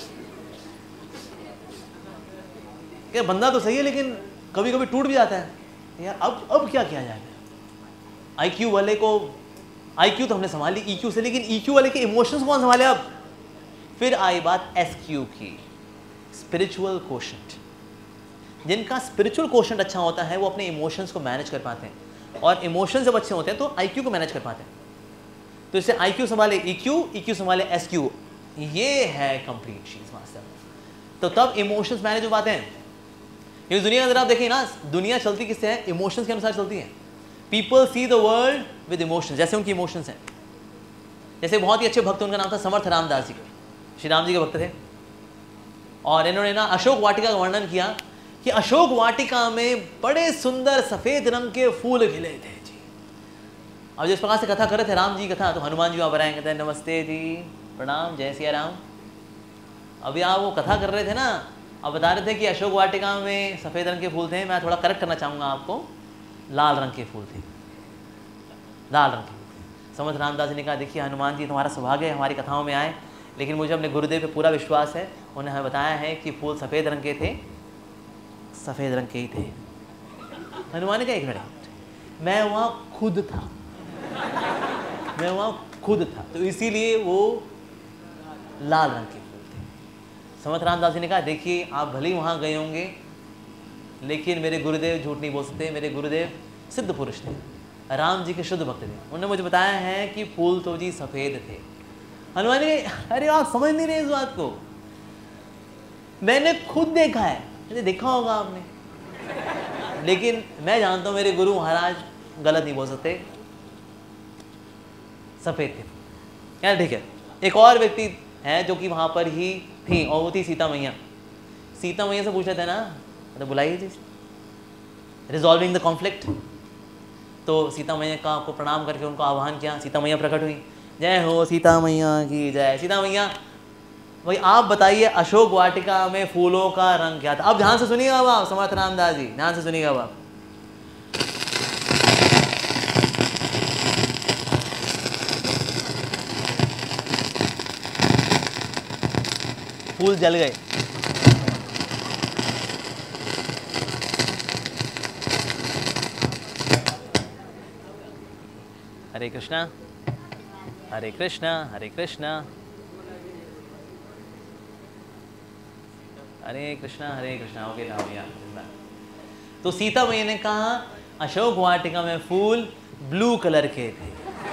ये बंदा तो सही है लेकिन कभी कभी टूट भी जाता है यार। अब क्या किया जाए? आईक्यू वाले को, आईक्यू तो हमने संभाल ली ईक्यू से, लेकिन ईक्यू वाले के इमोशंस कौन संभाले? अब फिर आई बात एसक्यू की, स्पिरिचुअल कोशेंट। जिनका स्पिरिचुअल कोशेंट अच्छा होता है वो अपने इमोशंस को मैनेज कर पाते हैं, और इमोशंस जब अच्छे होते हैं तो आईक्यू को मैनेज कर पाते हैं। तो इससे आईक्यू संभाले ईक्यू, ईक्यू संभाले एसक्यू, ये है कंप्लीट चीज मास्टर। तो तब इमोशंस मैनेज हो पाते हैं। ये दुनिया के अंदर आप देखिए ना, दुनिया चलती किससे है? इमोशंस के अनुसार चलती है। People see the world with emotions, जैसे उनकी इमोशंस हैं। जैसे बहुत ही अच्छे भक्त, उनका नाम था समर्थ रामदास जी, श्री राम जी के भक्त थे, और इन्होंने ना अशोक वाटिका का वर्णन किया कि अशोक वाटिका में बड़े सुंदर सफेद रंग के फूल खिले थे जी। अब जिस प्रकार से कथा कर रहे थे राम जी कथा, तो हनुमान जी वहाँ पर आए, कहते हैं नमस्ते जी, प्रणाम, जय सिया राम। अभी आप वो कथा कर रहे थे ना, अब बता रहे थे कि अशोक वाटिका में सफ़ेद रंग के फूल थे। मैं थोड़ा करेक्ट करना चाहूँगा आपको, लाल रंग के फूल थे, लाल रंग के फूल। समर्थ रामदास जी ने कहा देखिए हनुमान जी, तुम्हारा सौभाग्य है हमारी कथाओं में आए, लेकिन मुझे अपने गुरुदेव पे पूरा विश्वास है, उन्हें हमें बताया है कि फूल सफ़ेद रंग के थे, सफ़ेद रंग के ही थे। हनुमान ने कहा एक मिनट, मैं वहाँ खुद था, मैं वहाँ खुद था, तो इसीलिए वो लाल रंग के फूल थे। समर्थ रामदास जी ने कहा देखिए आप भले ही वहाँ गए होंगे, लेकिन मेरे गुरुदेव झूठ नहीं बोल सकते, मेरे गुरुदेव सिद्ध पुरुष थे, राम जी के शुद्ध भक्त थे। उन्होंने मुझे बताया है कि फूल तो जी सफ़ेद थे। हनुमान ने अरे आप समझ नहीं रहे इस बात को, मैंने खुद देखा है। देखा होगा आपने, लेकिन मैं जानता हूँ मेरे गुरु महाराज गलत नहीं बोल सकते, सफ़ेद थे। यार ठीक है, एक और व्यक्ति है जो कि वहाँ पर ही थी और वो थी सीता मैया। सीता मैया से पूछते थे ना, तो बुलाइए जी, रिजॉल्विंग द कॉन्फ्लिक्ट। तो सीता मैया का को प्रणाम करके उनको आह्वान किया, सीता मैया प्रकट हुई। जय हो सीता मैया की जय। सीता मैया, भाई आप बताइए अशोक वाटिका में फूलों का रंग क्या था? अब ध्यान से सुनिएगा आप, समर्थ रामदास जी ध्यान से सुनिएगा आप। फूल जल गए। हरे कृष्णा हरे कृष्णा हरे कृष्णा हरे कृष्णा। ओके ना भैया। तो सीता मैया ने कहा अशोक वाटिका में फूल ब्लू कलर के थे।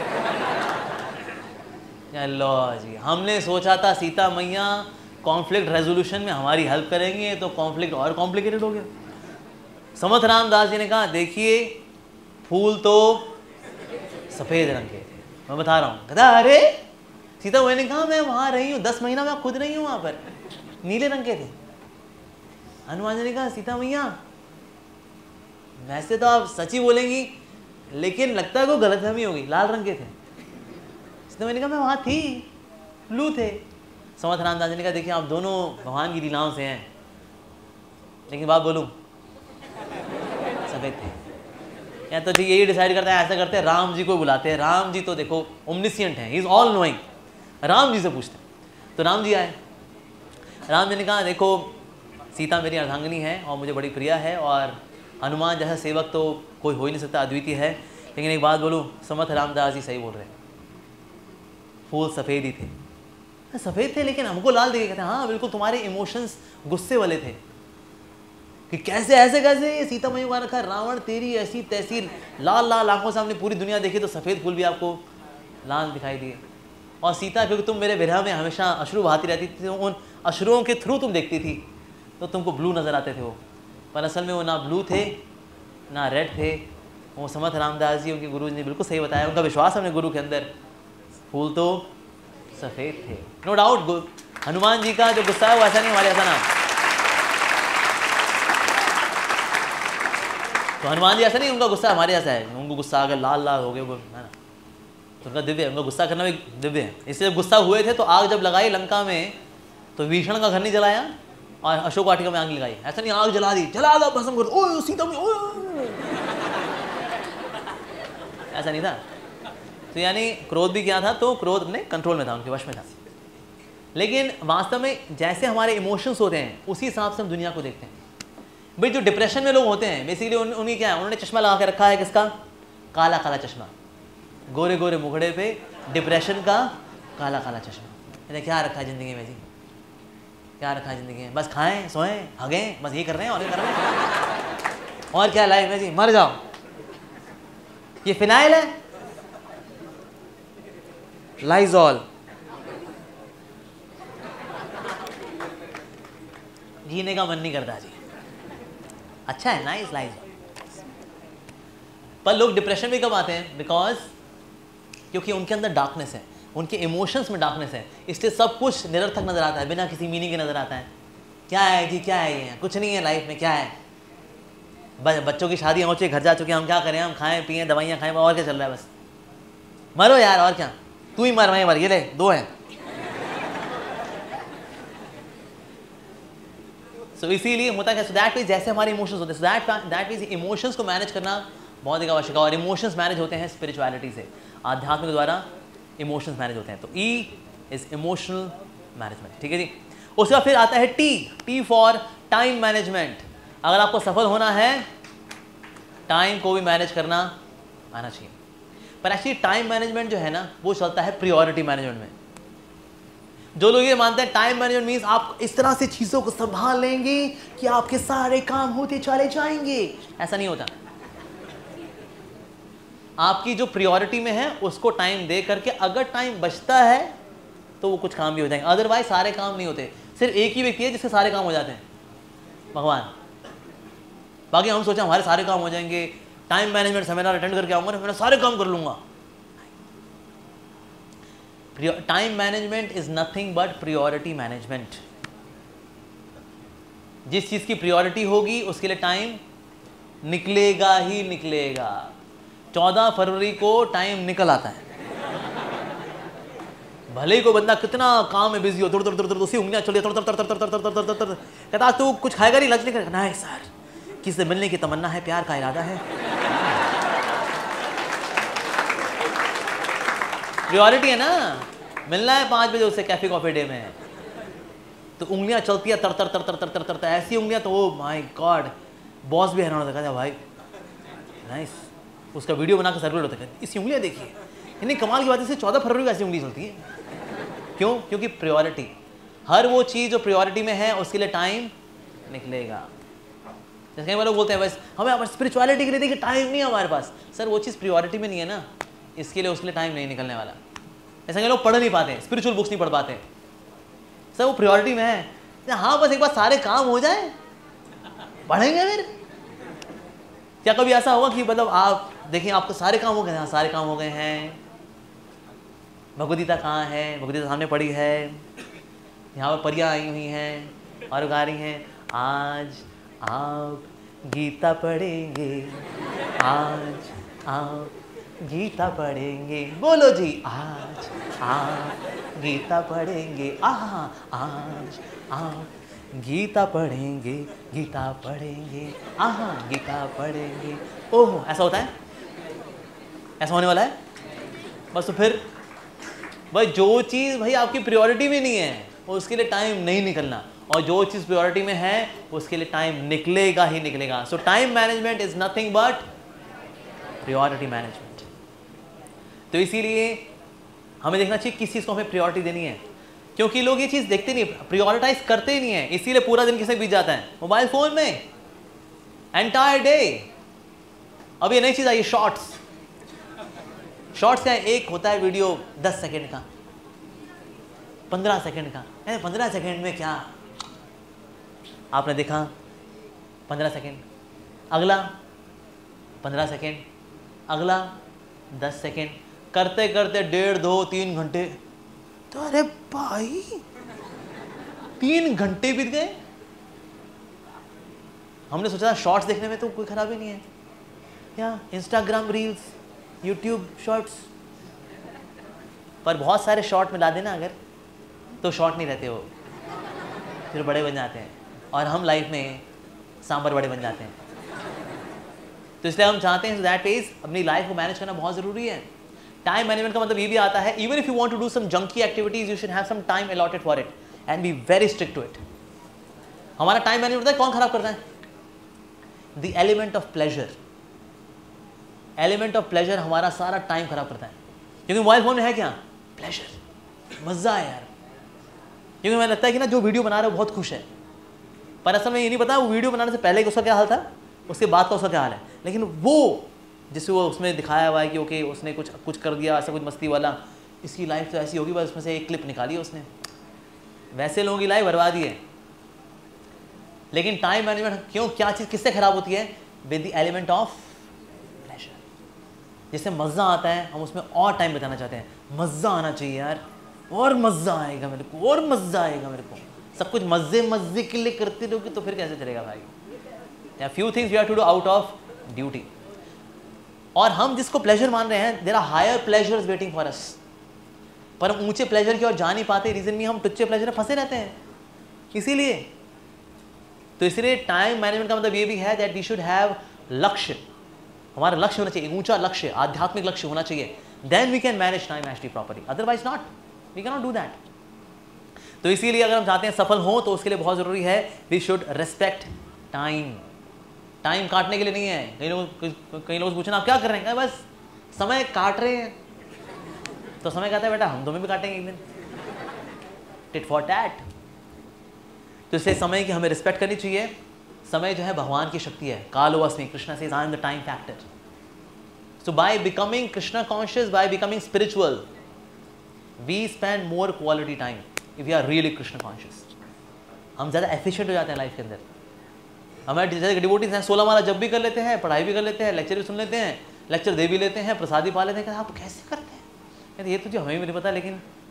लो जी, हमने सोचा था सीता मैया कॉन्फ्लिक्ट रेजोल्यूशन में हमारी हेल्प करेंगे, तो कॉन्फ्लिक्ट और कॉम्प्लिकेटेड हो गया। समर्थ रामदास जी ने कहा देखिए फूल तो सफेद रंग के थे, मैं बता रहा हूँ। कहता अरे, सीता मैया ने कहा मैं वहां रही हूँ 10 महीना, मैं खुद रही हूँ वहां पर, नीले रंग के थे। हनुमान जी ने कहा सीता मैया वैसे तो आप सच ही बोलेंगी, लेकिन लगता है कोई गलतफहमी होगी, लाल रंग के थे। सीता मैया ने कहा मैं वहां थी, ब्लू थे। समर्थ रामदास जी ने कहा देखिए आप दोनों भगवान की लीलाओं से हैं, लेकिन बात बोलूं सफेद थे। या तो यही डिसाइड करता है, ऐसा करते हैं राम जी को बुलाते हैं। राम जी तो देखो ओमनिसिएंट हैं, he is all knowing. Ram ji से पूछते हैं। तो राम जी आए। राम जी ने कहा देखो सीता मेरी अर्धांगिनी है और मुझे बड़ी प्रिय है, और हनुमान जैसा सेवक तो कोई हो ही नहीं सकता, अद्वितीय है। लेकिन एक बात बोलूं, समर्थ रामदास जी सही बोल रहे हैं, फूल सफ़ेद ही थे। सफ़ेद थे लेकिन हमको लाल दिखे। कहते हैं हाँ बिल्कुल, तुम्हारे इमोशंस गुस्से वाले थे कि कैसे ऐसे कैसे सीता मैया को रखा, रावण तेरी ऐसी तैसी, लाल लाल आंखों से हमने पूरी दुनिया देखी तो सफ़ेद फूल भी आपको लाल दिखाई दिए। और सीता क्योंकि तुम मेरे विरह में हमेशा अश्रु बहाती रहती थी, तो उन अश्रुओं के थ्रू तुम देखती थी तो तुमको ब्लू नज़र आते थे वो, पर असल में वो ना ब्लू थे ना रेड थे। वो समर्थ रामदास जी उनके गुरु जी ने बिल्कुल सही बताया, उनका विश्वास अपने गुरु के अंदर, फूल तो सफ़ेद थे। नो डाउट हनुमान जी का जो गुस्सा है वो ऐसा नहीं हमारे ऐसा ना। तो हनुमान जी ऐसा नहीं, उनका गुस्सा हमारे जैसा है, उनको गुस्सा अगर लाल लाल हो गए वो है ना, तो उनका दिव्य है, उनका गुस्सा करना भी दिव्य है। इसलिए गुस्सा हुए थे तो आग जब लगाई लंका में तो भीषण का घर नहीं जलाया और अशोक वाटिका में आग लगाई, ऐसा नहीं आग जला दी, जला दो भस्म कर दो, ओए सीता ऐसा नहीं था। तो यानी क्रोध भी क्या था, तो क्रोध अपने कंट्रोल में था, उनके वश में था। लेकिन वास्तव में जैसे हमारे इमोशंस होते हैं उसी हिसाब से हम दुनिया को देखते हैं। भाई जो डिप्रेशन में लोग होते हैं बेसिकली उन्हीं क्या है, उन्होंने चश्मा लगा के रखा है, किसका? काला काला चश्मा, गोरे गोरे मुखड़े पे डिप्रेशन का काला काला चश्मा। मैंने क्या रखा है ज़िंदगी में जी, क्या रखा है ज़िंदगी में? बस खाएं सोएं हगें, बस ये कर रहे हैं और ये कर रहे हैं, और क्या लाइफ है जी, मर जाओ। ये फिनाइल है, लाइजॉल, जीने का मन नहीं करता जी। अच्छा है, नाइस लाइजॉल। पर लोग डिप्रेशन में कब आते हैं? बिकॉज क्योंकि उनके अंदर डार्कनेस है, उनके इमोशंस में डार्कनेस है, इसलिए सब कुछ निरर्थक नजर आता है, बिना किसी मीनिंग के नजर आता है। क्या है जी, क्या है ये, कुछ नहीं है लाइफ में, क्या है? बच्चों की शादी हो चुकी, घर जा चुके, हम क्या करें, हम खाएं पिएं दवाइयाँ खाएं, और क्या चल रहा है, बस मरो यार, और क्या, तू ही मर, मैं मर, ये ले दो हैं। सो इसीलिए होता है दैट मीन्स जैसे हमारे इमोशंस होते हैं, दैट मीन्स इमोशंस को मैनेज करना बहुत ही आवश्यक है। और इमोशंस मैनेज होते हैं स्पिरिचुअलिटी से, आध्यात्म के द्वारा इमोशंस मैनेज होते हैं। तो ई इज इमोशनल मैनेजमेंट, ठीक है जी। उसके बाद फिर आता है टी फॉर टाइम मैनेजमेंट। अगर आपको सफल होना है टाइम को भी मैनेज करना आना चाहिए। पर एक्चुअली टाइम मैनेजमेंट जो है ना वो चलता है प्रायोरिटी मैनेजमेंट में। जो लोग ये मानते हैं टाइम मैनेजमेंट मीन्स आप इस तरह से चीज़ों को संभाल लेंगे कि आपके सारे काम होते चले जाएंगे, ऐसा नहीं होता। आपकी जो प्रायोरिटी में है उसको टाइम दे करके अगर टाइम बचता है तो वो कुछ काम भी हो जाएंगे, अदरवाइज सारे काम नहीं होते। सिर्फ एक ही व्यक्ति है जिससे सारे काम हो जाते हैं, भगवान। बाकी हम सोचे हमारे सारे काम हो जाएंगे, टाइम मैनेजमेंट सेमिनार अटेंड करके आऊंगा ना, मैं सारे काम कर लूंगा। Time management is nothing but priority management. जिस चीज की प्रियोरिटी होगी उसके लिए टाइम निकलेगा ही निकलेगा। 14 फरवरी को टाइम निकल आता है, भले ही कोई बंदा कितना काम में बिजी हो, तुर तुर तुर तुर उसी उंगलियां चल रही, तुर तुर तुर तुर तुर तुर तुर तुर तुर, कहता तू कुछ खाएगा नहीं, लंच नहीं करेगा, नहीं सर किसी से मिलने की तमन्ना है, प्यार का इरादा है। प्रियोरिटी है ना, मिलना है 5 बजे उससे कैफे कॉफी डे में, तो उंगलियां चलती है तर तर तर तर तर तर तर, ऐसी उंगलियां तो ओ माय गॉड, बॉस भी हैरान होता है, भाई नाइस, उसका वीडियो बना के सर्कुलेट होता है, इसी उंगलियां देखिए, इतनी कमाल की बात है, 14 फरवरी को ऐसी उंगली चलती है। क्यों? क्योंकि प्रायोरिटी, हर वो चीज जो प्रायोरिटी में है उसके लिए टाइम निकलेगा। जैसे कई लोग बोलते हैं बस हमें स्पिरिचुअलिटी के लिए देखिए टाइम नहीं है हमारे पास, सर वो चीज़ प्रायोरिटी में नहीं है ना, इसके लिए उसके लिए टाइम नहीं निकलने वाला। ऐसे कई लोग पढ़ नहीं पाते, स्पिरिचुअल बुक्स नहीं पढ़ पाते, सर वो प्रायोरिटी में है, हाँ बस एक बार सारे काम हो जाए पढ़ेंगे फिर। क्या कभी ऐसा होगा कि मतलब आप देखिए आपको सारे काम हो गए, हाँ सारे काम हो गए हैं, भगवदगीता कहाँ है, भगवदगीता सामने पड़ी है, यहाँ पर परियां आई हुई हैं और गा रही हैं, आज आप गीता पढ़ेंगे, आज आप गीता पढ़ेंगे, बोलो जी, आज आप गीता पढ़ेंगे, आज आप गीता पढ़ेंगे, गीता पढ़ेंगे, गीता पढ़ेंगे। ओह ऐसा होता है, ऐसा होने वाला है बस। तो फिर भाई जो चीज़ भाई आपकी प्रायोरिटी में नहीं है उसके लिए टाइम नहीं निकलना, और जो चीज़ प्रायोरिटी में है उसके लिए टाइम निकलेगा ही निकलेगा। So time management is nothing but priority management. तो इसीलिए हमें देखना चाहिए किस चीज़ को हमें प्रायोरिटी देनी है, क्योंकि लोग ये चीज़ देखते नहीं, प्रायोरिटाइज करते ही नहीं है, इसीलिए पूरा दिन किसे बीत जाता है मोबाइल फ़ोन में, एंटायर डे। अब ये नई चीज़ आई है शॉर्ट्स। शॉर्ट्स का एक होता है वीडियो 10 सेकंड का, 15 सेकंड का, 15 सेकंड में क्या आपने देखा, 15 सेकंड, अगला 15 सेकंड, अगला 10 सेकंड, करते करते 1.5, 2, 3 घंटे। तो अरे भाई 3 घंटे बीत गए। हमने सोचा शॉर्ट्स देखने में तो कोई खराबी नहीं है, क्या इंस्टाग्राम रील्स, यूट्यूब शॉर्ट्स, पर बहुत सारे शॉर्ट मिला देना अगर, तो शॉर्ट नहीं रहते, वो फिर बड़े बन जाते हैं और हम लाइफ में सांबर बड़े बन जाते हैं। तो इसलिए हम चाहते हैं दैट इज अपनी लाइफ को मैनेज करना बहुत ज़रूरी है। टाइम मैनेजमेंट का मतलब ये भी आता है, even if you want to do some junky activities you should have some time allotted for it and be very strict to it. हमारा टाइम मैनेजमेंट होता है, कौन खराब करता है? The element of pleasure. Element of pleasure हमारा सारा time खराब करता है, क्योंकि मोबाइल फोन में है क्या? प्लेजर, मजा है यार। क्योंकि मुझे लगता है कि ना जो वीडियो बना रहा है वो बहुत खुश है, पर असल में ये नहीं पता वो वीडियो बनाने से पहले उसका क्या हाल था, उसके बाद का उसका क्या हाल है। लेकिन वो जिसे वो उसमें दिखाया हुआ है कि ओके उसने कुछ कर दिया ऐसा कुछ मस्ती वाला, इसकी लाइफ तो ऐसी होगी, बस उसमें से एक क्लिप निकाली है उसने, वैसे लोगों की लाइफ बर्बादी है। लेकिन टाइम मैनेजमेंट क्यों, क्या चीज़ किससे खराब होती है? With the element of pleasure. जिससे मज़ा आता है, हम उसमें और टाइम बिताना चाहते हैं, मज़ा आना चाहिए यार, और मज़ा आएगा मेरे को, और मज़ा आएगा मेरे को, सब कुछ मज़े के लिए करते रहोगे तो फिर कैसे चलेगा भाई? Few things we have to do out of duty. और हम जिसको प्लेजर मान रहे हैं, there are higher pleasures waiting for us, पर हम ऊंचे प्लेजर की ओर जा नहीं पाते। रीजन भी हम टुच्चे प्लेजर में फंसे रहते हैं। इसीलिए टाइम मैनेजमेंट का मतलब ये भी है दैट वी शुड हैव लक्ष्य। हमारा लक्ष्य होना चाहिए, ऊंचा लक्ष्य, आध्यात्मिक लक्ष्य होना चाहिए, then we can manage time actually properly, otherwise not, we can not do that. तो इसीलिए अगर हम चाहते हैं सफल हो तो उसके लिए बहुत जरूरी है we should respect time. Time काटने के लिए नहीं है। कई लोग पूछना आप क्या कर रहे हैं, बस समय काट रहे हैं। तो समय कहता है बेटा हम तुम्हें भी काटेंगे एक दिन, टिट फॉर टैट। तो इसलिए समय की हमें रिस्पेक्ट करनी चाहिए। समय जो है भगवान की शक्ति है, कालो अस्मि, Krishna says I am the time factor. So by becoming Krishna conscious, by becoming spiritual, we spend more quality time if you are really Krishna conscious. हम ज़्यादा एफिशिएंट हो जाते हैं लाइफ के अंदर। हमारे जैसे डिवोटीज हैं 16 माला जब भी कर लेते हैं, पढ़ाई भी कर लेते हैं, लेक्चर भी सुन लेते हैं, लेक्चर दे भी लेते हैं, प्रसाद भी पा लेते हैं। आप कैसे करते हैं? ये तो जो हमें भी नहीं पता, लेकिन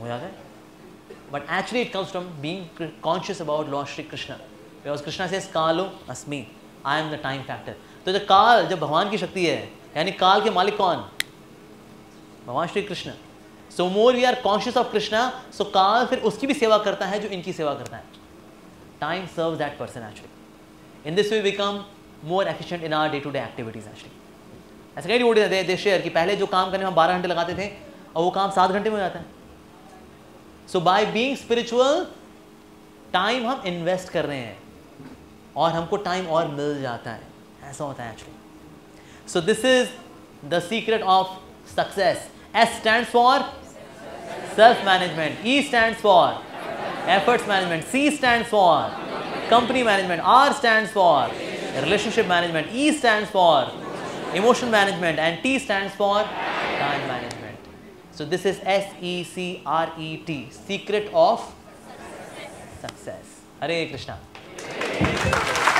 हो जाता है. But actually it comes from being conscious about Lord Shri Krishna. Because Krishna says कालो अस्मि, I am the time factor. तो जब काल, जब भगवान की शक्ति है, यानी काल के मालिक कौन? भगवान Shri Krishna. So more we are conscious of Krishna, so काल फिर उसकी भी सेवा करता है जो इनकी सेवा करता है. Time serves that person actually. In this way we become more efficient in our day-to-day activities actually. ऐसे कई डिवोटीज हैं, they share कि पहले जो काम करने में हम 12 घंटे लगाते थे, और वो काम 7 घंटे में हो जाता है. So by being spiritual, time हम इन्वेस्ट कर रहे हैं और हमको टाइम और मिल जाता है. ऐसा होता है actually. So this is the secret of success. S stands for self management, E stands for efforts management, C stands for company management, R stands for relationship management, E stands for emotion management, and T stands for time management. So this is SECRET, secret of success. Hare Krishna.